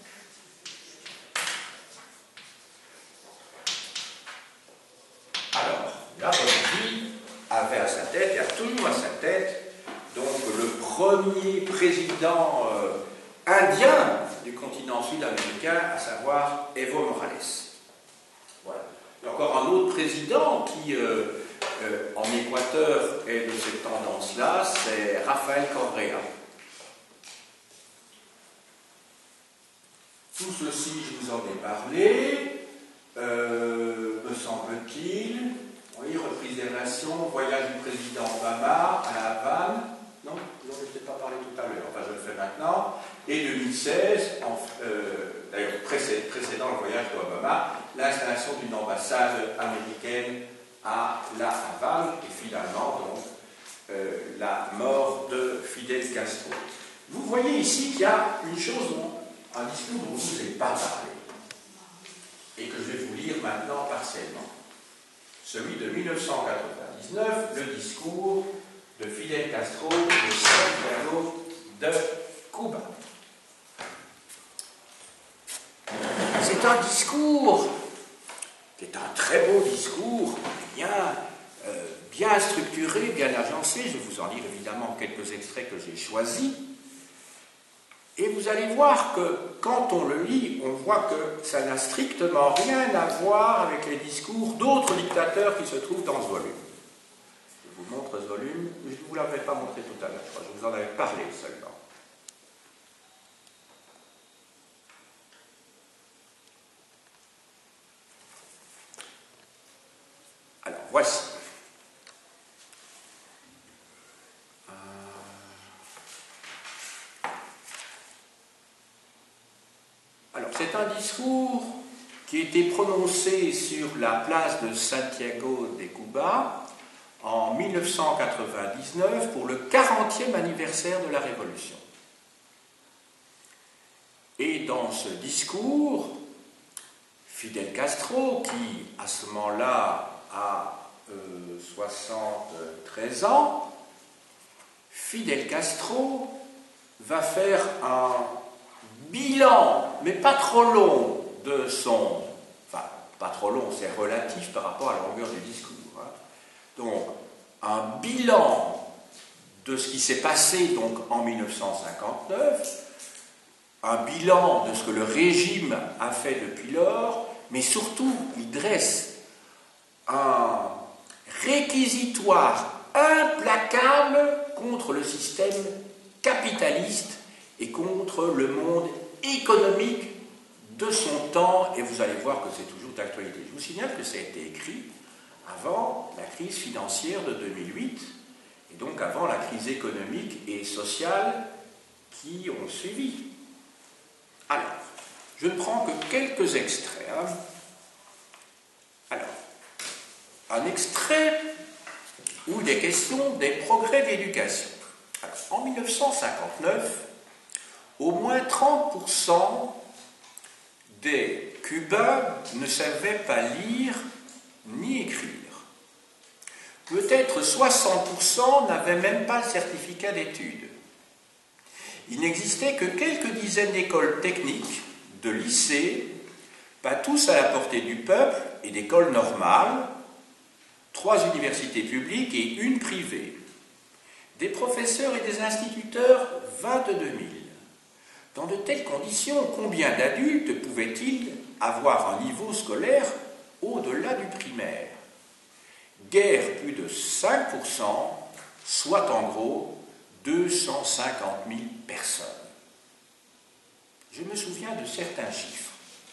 Alors, la Bolivie avait à sa tête, et a toujours à sa tête, donc le premier président indien du continent sud-américain, à savoir Evo Morales. Voilà. Il y a encore un autre président qui, en Équateur, est de cette tendance-là, c'est Rafael Correa. Tout ceci, je vous en ai parlé, me semble-t-il. Oui, reprise des relations, voyage du président Obama à la Havane. Non, je n'en ai peut-être pas parlé tout à l'heure, enfin je le fais maintenant. Et 2016, d'ailleurs précédant le voyage d'Obama, l'installation d'une ambassade américaine à la Havane, et finalement donc la mort de Fidel Castro. Vous voyez ici qu'il y a une chose, un discours dont je ne vous ai pas parlé, et que je vais vous lire maintenant partiellement. Celui de 1999, le discours de Fidel Castro de Santiago de Cuba. C'est un discours, c'est un très beau discours, bien structuré, bien agencé. Je vais vous en lire évidemment quelques extraits que j'ai choisis. Et vous allez voir que quand on le lit, on voit que ça n'a strictement rien à voir avec les discours d'autres dictateurs qui se trouvent dans ce volume. Je vous montre ce volume, je ne vous l'avais pas montré tout à l'heure, je vous en avais parlé seulement. Alors voici. Alors c'est un discours qui a été prononcé sur la place de Santiago de Cuba en 1999 pour le 40e anniversaire de la Révolution. Et dans ce discours, Fidel Castro, qui à ce moment-là a 73 ans, Fidel Castro va faire un bilan, mais pas trop long, de son... Enfin, pas trop long, c'est relatif par rapport à la longueur du discours. Hein. Donc, un bilan de ce qui s'est passé donc, en 1959, un bilan de ce que le régime a fait depuis lors, mais surtout, il dresse un réquisitoire implacable contre le système capitaliste et contre le monde économique de son temps, et vous allez voir que c'est toujours d'actualité. Je vous signale que ça a été écrit avant la crise financière de 2008, et donc avant la crise économique et sociale qui ont suivi. Alors, je ne prends que quelques extraits. Hein. Alors, un extrait où il est question des progrès de l'éducation. Alors, en 1959, au moins 30% des Cubains ne savaient pas lire ni écrire. Peut-être 60% n'avaient même pas le certificat d'études. Il n'existait que quelques dizaines d'écoles techniques, de lycées, pas tous à la portée du peuple, et d'écoles normales, 3 universités publiques et une privée. Des professeurs et des instituteurs, 22 000. Dans de telles conditions, combien d'adultes pouvaient-ils avoir un niveau scolaire au-delà du primaire? Guère plus de 5%, soit en gros 250 000 personnes. Je me souviens de certains chiffres.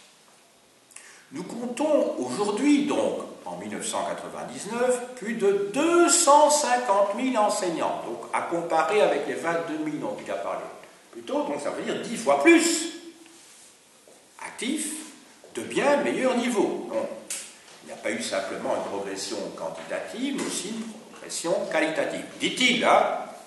Nous comptons aujourd'hui, donc en 1999, plus de 250 000 enseignants, donc à comparer avec les 22 000 dont il a parlé. Plutôt, donc ça veut dire 10 fois plus actifs de bien meilleur niveau. Donc, il n'y a pas eu simplement une progression quantitative, mais aussi une progression qualitative. Dit-il, hein,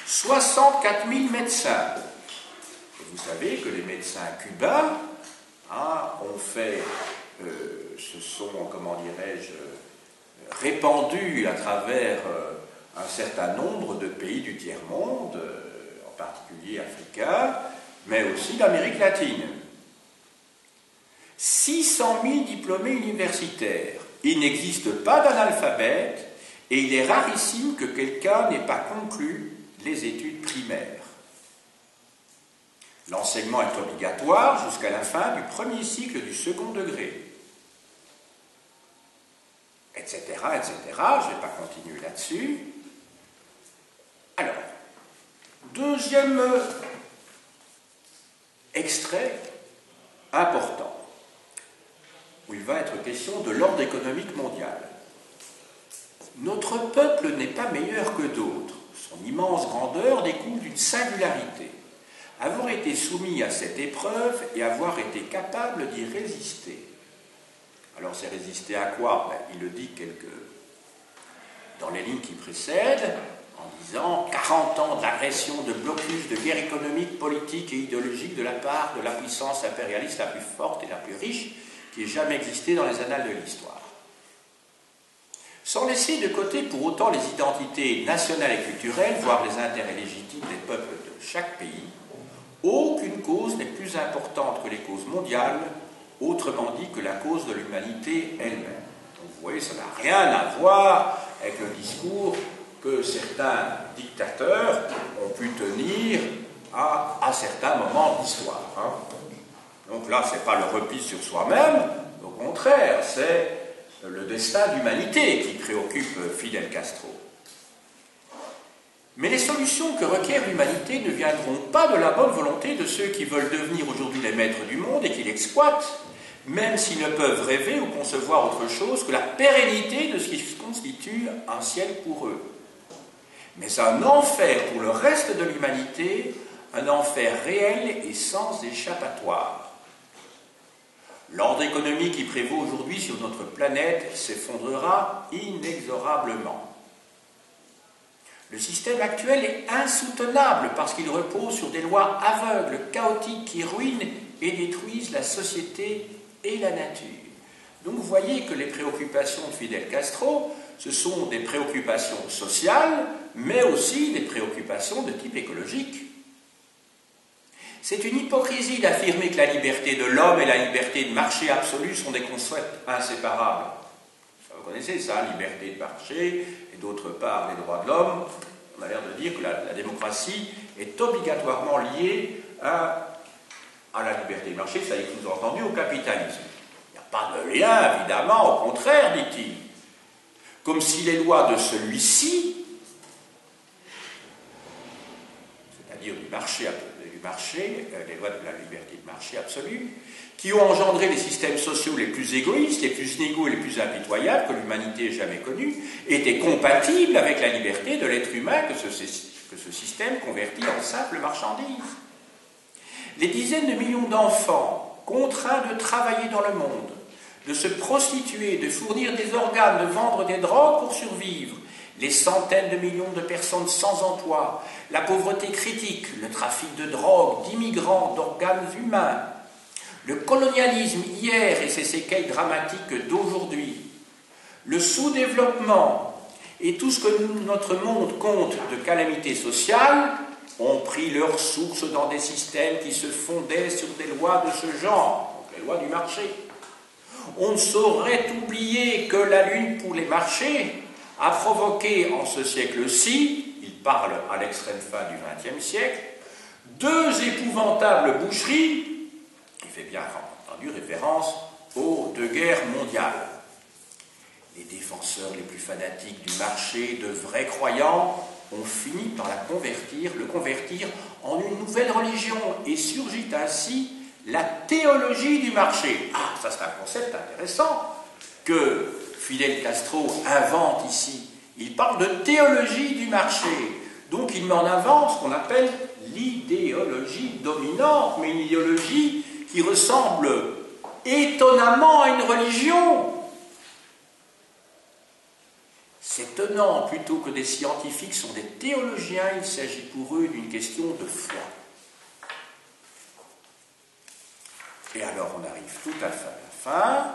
64 000 médecins. Et vous savez que les médecins cubains ont fait, se sont, comment dirais-je, répandus à travers un certain nombre de pays du tiers-monde, en particulier africains, mais aussi d'Amérique latine. 600 000 diplômés universitaires. Il n'existe pas d'analphabète et il est rarissime que quelqu'un n'ait pas conclu les études primaires. L'enseignement est obligatoire jusqu'à la fin du premier cycle du second degré, etc., etc. Je ne vais pas continuer là-dessus. Alors, deuxième extrait important, où il va être question de l'ordre économique mondial. Notre peuple n'est pas meilleur que d'autres. Son immense grandeur découle d'une singularité. Avoir été soumis à cette épreuve et avoir été capable d'y résister. Alors c'est résister à quoi? Il le dit dans les lignes qui précèdent, en disant 40 ans d'agression, de blocus, de guerre économique, politique et idéologique de la part de la puissance impérialiste la plus forte et la plus riche qui ait jamais existé dans les annales de l'histoire. Sans laisser de côté pour autant les identités nationales et culturelles, voire les intérêts légitimes des peuples de chaque pays, aucune cause n'est plus importante que les causes mondiales, autrement dit que la cause de l'humanité elle-même. Donc vous voyez, ça n'a rien à voir avec le discours que certains dictateurs ont pu tenir à certains moments de l'histoire. Donc là, ce n'est pas le repli sur soi-même, au contraire, c'est le destin d'humanité qui préoccupe Fidel Castro. Mais les solutions que requiert l'humanité ne viendront pas de la bonne volonté de ceux qui veulent devenir aujourd'hui les maîtres du monde et qui l'exploitent, même s'ils ne peuvent rêver ou concevoir autre chose que la pérennité de ce qui constitue un ciel pour eux. Mais un enfer pour le reste de l'humanité, un enfer réel et sans échappatoire. L'ordre économique qui prévaut aujourd'hui sur notre planète s'effondrera inexorablement. Le système actuel est insoutenable parce qu'il repose sur des lois aveugles, chaotiques, qui ruinent et détruisent la société et la nature. Donc vous voyez que les préoccupations de Fidel Castro, ce sont des préoccupations sociales, mais aussi des préoccupations de type écologique. C'est une hypocrisie d'affirmer que la liberté de l'homme et la liberté de marché absolue sont des concepts inséparables. Vous connaissez ça, liberté de marché, et d'autre part les droits de l'homme. On a l'air de dire que la démocratie est obligatoirement liée à la liberté de marché, ça est sous-entendu au capitalisme. Il n'y a pas de lien, évidemment, au contraire, dit-il. Comme si les lois de celui-ci, c'est-à-dire du marché, les lois de la liberté de marché absolue, qui ont engendré les systèmes sociaux les plus égoïstes, les plus inégaux et les plus impitoyables que l'humanité ait jamais connus, étaient compatibles avec la liberté de l'être humain que ce système convertit en simple marchandise. Les dizaines de millions d'enfants contraints de travailler dans le monde, de se prostituer, de fournir des organes, de vendre des drogues pour survivre, les centaines de millions de personnes sans emploi, la pauvreté critique, le trafic de drogue, d'immigrants, d'organes humains, le colonialisme hier et ses séquelles dramatiques d'aujourd'hui, le sous-développement et tout ce que notre monde compte de calamités sociales ont pris leur source dans des systèmes qui se fondaient sur des lois de ce genre, donc les lois du marché. On ne saurait oublier que la lutte pour les marchés a provoqué en ce siècle-ci, il parle à l'extrême fin du XXe siècle, deux épouvantables boucheries. Il fait bien entendu référence aux deux guerres mondiales. Les défenseurs les plus fanatiques du marché, de vrais croyants, ont fini par le convertir en une nouvelle religion et surgit ainsi la théologie du marché. Ah, ça c'est un concept intéressant que Fidel Castro invente ici. Il parle de théologie du marché. Donc il met en avant ce qu'on appelle l'idéologie dominante, mais une idéologie qui ressemble étonnamment à une religion. Ces tenants, plutôt que des scientifiques, sont des théologiens. Il s'agit pour eux d'une question de foi. Et alors on arrive tout à fait à la fin,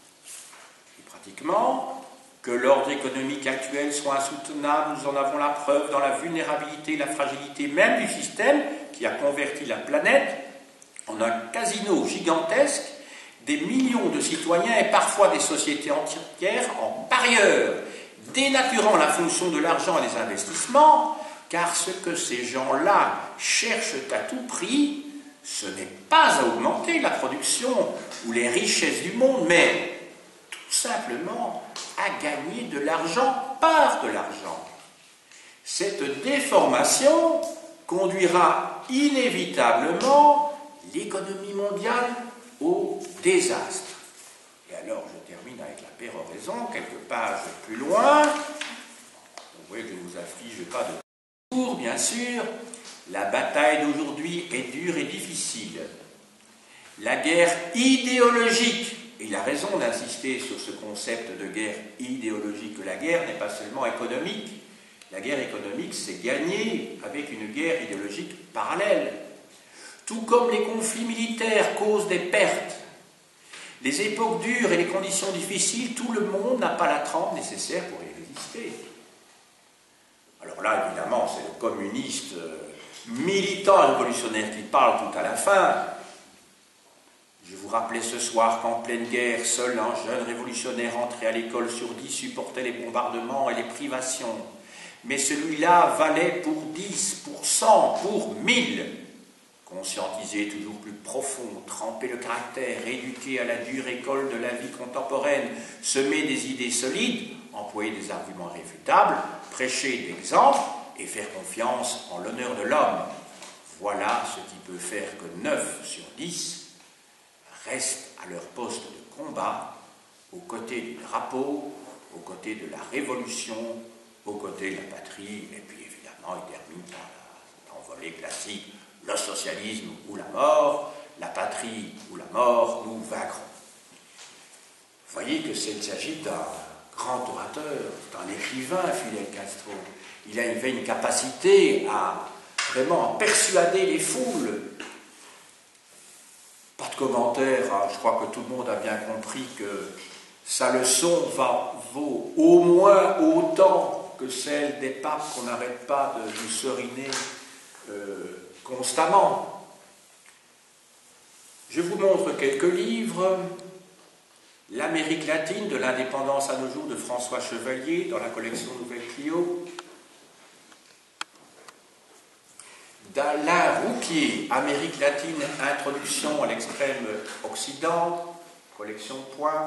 et pratiquement, que l'ordre économique actuel soit insoutenable, nous en avons la preuve dans la vulnérabilité, la fragilité même du système qui a converti la planète en un casino gigantesque, des millions de citoyens et parfois des sociétés entières en parieurs, dénaturant la fonction de l'argent et des investissements, car ce que ces gens-là cherchent à tout prix, ce n'est pas à augmenter la production ou les richesses du monde, mais tout simplement à gagner de l'argent par de l'argent. Cette déformation conduira inévitablement l'économie mondiale au désastre. Et alors, je termine avec la péroraison, quelques pages plus loin. Vous voyez que je ne vous affiche pas de tour, bien sûr. La bataille d'aujourd'hui est dure et difficile. La guerre idéologique, et il a raison d'insister sur ce concept de guerre idéologique, que la guerre n'est pas seulement économique. La guerre économique, c'est gagner avec une guerre idéologique parallèle. Tout comme les conflits militaires causent des pertes, les époques dures et les conditions difficiles, tout le monde n'a pas la trempe nécessaire pour y résister. Alors là, évidemment, c'est le communiste militant et révolutionnaire qui parle tout à la fin. Je vous rappelais ce soir qu'en pleine guerre, seul un jeune révolutionnaire entré à l'école sur 10 supportait les bombardements et les privations. Mais celui-là valait pour 10, pour 100, pour 1000. Conscientiser toujours plus profond, tremper le caractère, éduquer à la dure école de la vie contemporaine, semer des idées solides, employer des arguments irréfutables, prêcher d'exemples et faire confiance en l'honneur de l'homme. Voilà ce qui peut faire que 9 sur 10 restent à leur poste de combat, aux côtés du drapeau, aux côtés de la révolution, aux côtés de la patrie, et puis évidemment il termine par l'envolée classique. Le socialisme ou la mort, la patrie ou la mort, nous vaincrons. Vous voyez qu'il s'agit d'un grand orateur, d'un écrivain, Fidel Castro. Il avait une capacité à vraiment persuader les foules. Pas de commentaire, hein. Je crois que tout le monde a bien compris que sa leçon vaut au moins autant que celle des papes qu'on n'arrête pas de nous seriner constamment. Je vous montre quelques livres. L'Amérique latine, de l'indépendance à nos jours, de François Chevalier, dans la collection Nouvelle Clio. D'Alain Rouquier, Amérique latine, introduction à l'extrême occident, collection Point.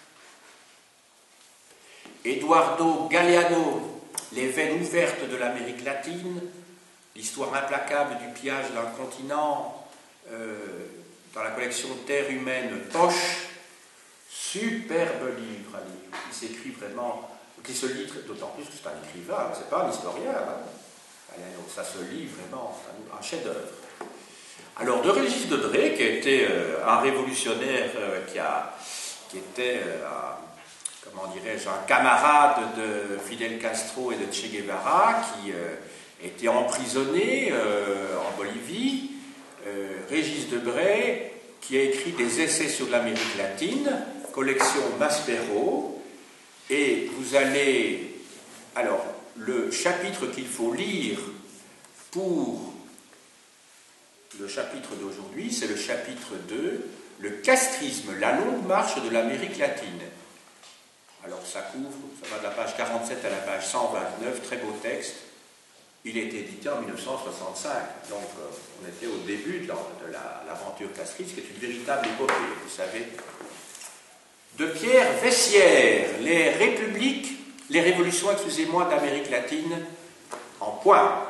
Eduardo Galeano, les veines ouvertes de l'Amérique latine, l'histoire implacable du pillage d'un continent, dans la collection Terre humaine Poche. Superbe livre à lire. Il s'écrit vraiment, qui se lit d'autant plus que c'est un écrivain, c'est pas un historien. Hein. Ça se lit vraiment, un chef-d'œuvre. Alors, de Régis Debray, qui était un révolutionnaire qui était comment dirais-je, un camarade de Fidel Castro et de Che Guevara, qui était emprisonné en Bolivie. Régis Debray, qui a écrit des essais sur l'Amérique latine, collection Maspero, et vous allez... Alors, le chapitre qu'il faut lire pour le chapitre d'aujourd'hui, c'est le chapitre 2, le castrisme, la longue marche de l'Amérique latine. Alors, ça couvre, ça va de la page 47 à la page 129, très beau texte. Il est édité en 1965, donc on était au début de l'aventure castriste, qui est une véritable épopée, vous savez. De Pierre Vessière, les révolutions, d'Amérique latine, en point.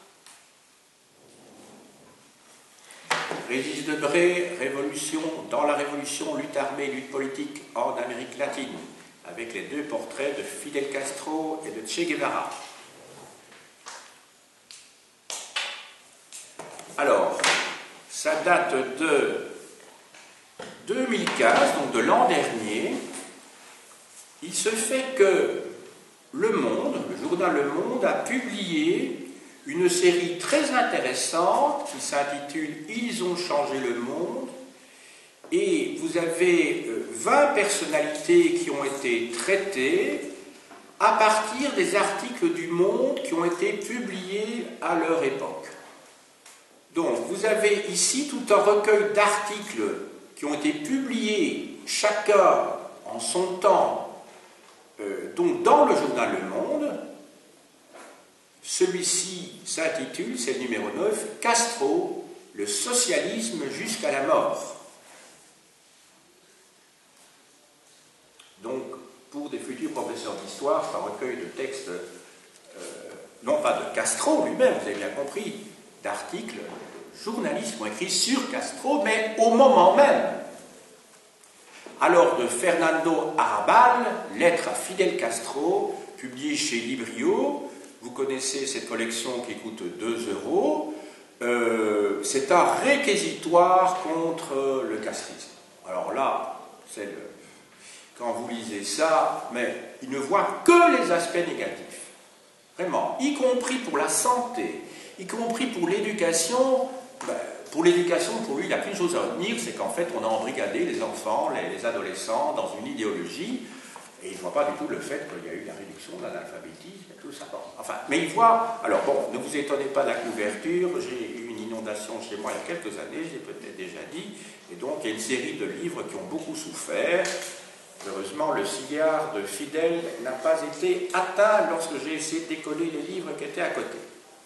Régis Debray, révolution, dans la révolution, lutte armée, lutte politique en Amérique latine, avec les deux portraits de Fidel Castro et de Che Guevara. Alors, ça date de 2015, donc de l'an dernier. Il se fait que Le Monde, le journal Le Monde, a publié une série très intéressante qui s'intitule « Ils ont changé le monde ». Et vous avez 20 personnalités qui ont été traitées à partir des articles du Monde qui ont été publiés à leur époque. Donc, vous avez ici tout un recueil d'articles qui ont été publiés chacun en son temps, donc dans le journal Le Monde. Celui-ci s'intitule, c'est le numéro 9, « Castro, le socialisme jusqu'à la mort ». Donc, pour des futurs professeurs d'histoire, c'est un recueil de textes, non pas de Castro lui-même, vous avez bien compris, d'articles, journalistes qui ont écrit sur Castro, mais au moment même. Alors, de Fernando Arrabal, Lettre à Fidel Castro, publié chez Librio. Vous connaissez cette collection qui coûte 2 euros. C'est un réquisitoire contre le castrisme. Alors là, c'est le... Quand vous lisez ça, mais il ne voit que les aspects négatifs. Vraiment, y compris pour la santé, y compris pour l'éducation. Pour l'éducation, pour lui, la plus chose à retenir, c'est qu'en fait, on a embrigadé les enfants, les adolescents dans une idéologie, et il ne voit pas du tout le fait qu'il y a eu la réduction de l'analphabétisme et tout ça. Enfin, mais il voit... Alors bon, ne vous étonnez pas de la couverture, j'ai eu une inondation chez moi il y a quelques années, j'ai peut-être déjà dit, et donc il y a une série de livres qui ont beaucoup souffert. Heureusement, le cigare de Fidel n'a pas été atteint lorsque j'ai essayé de décoller les livres qui étaient à côté.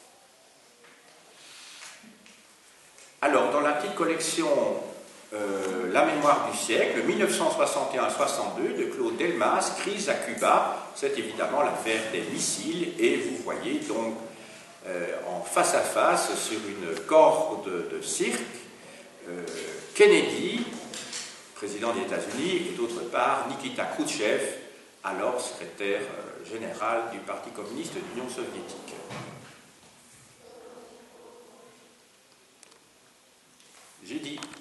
Alors, dans la petite collection La mémoire du siècle, 1961-62, de Claude Delmas, Crise à Cuba, c'est évidemment l'affaire des missiles, et vous voyez donc en face à face, sur une corde de cirque, Kennedy, président des États-Unis, et d'autre part Nikita Khrouchtchev, alors secrétaire général du Parti communiste de l'Union soviétique. J'ai dit.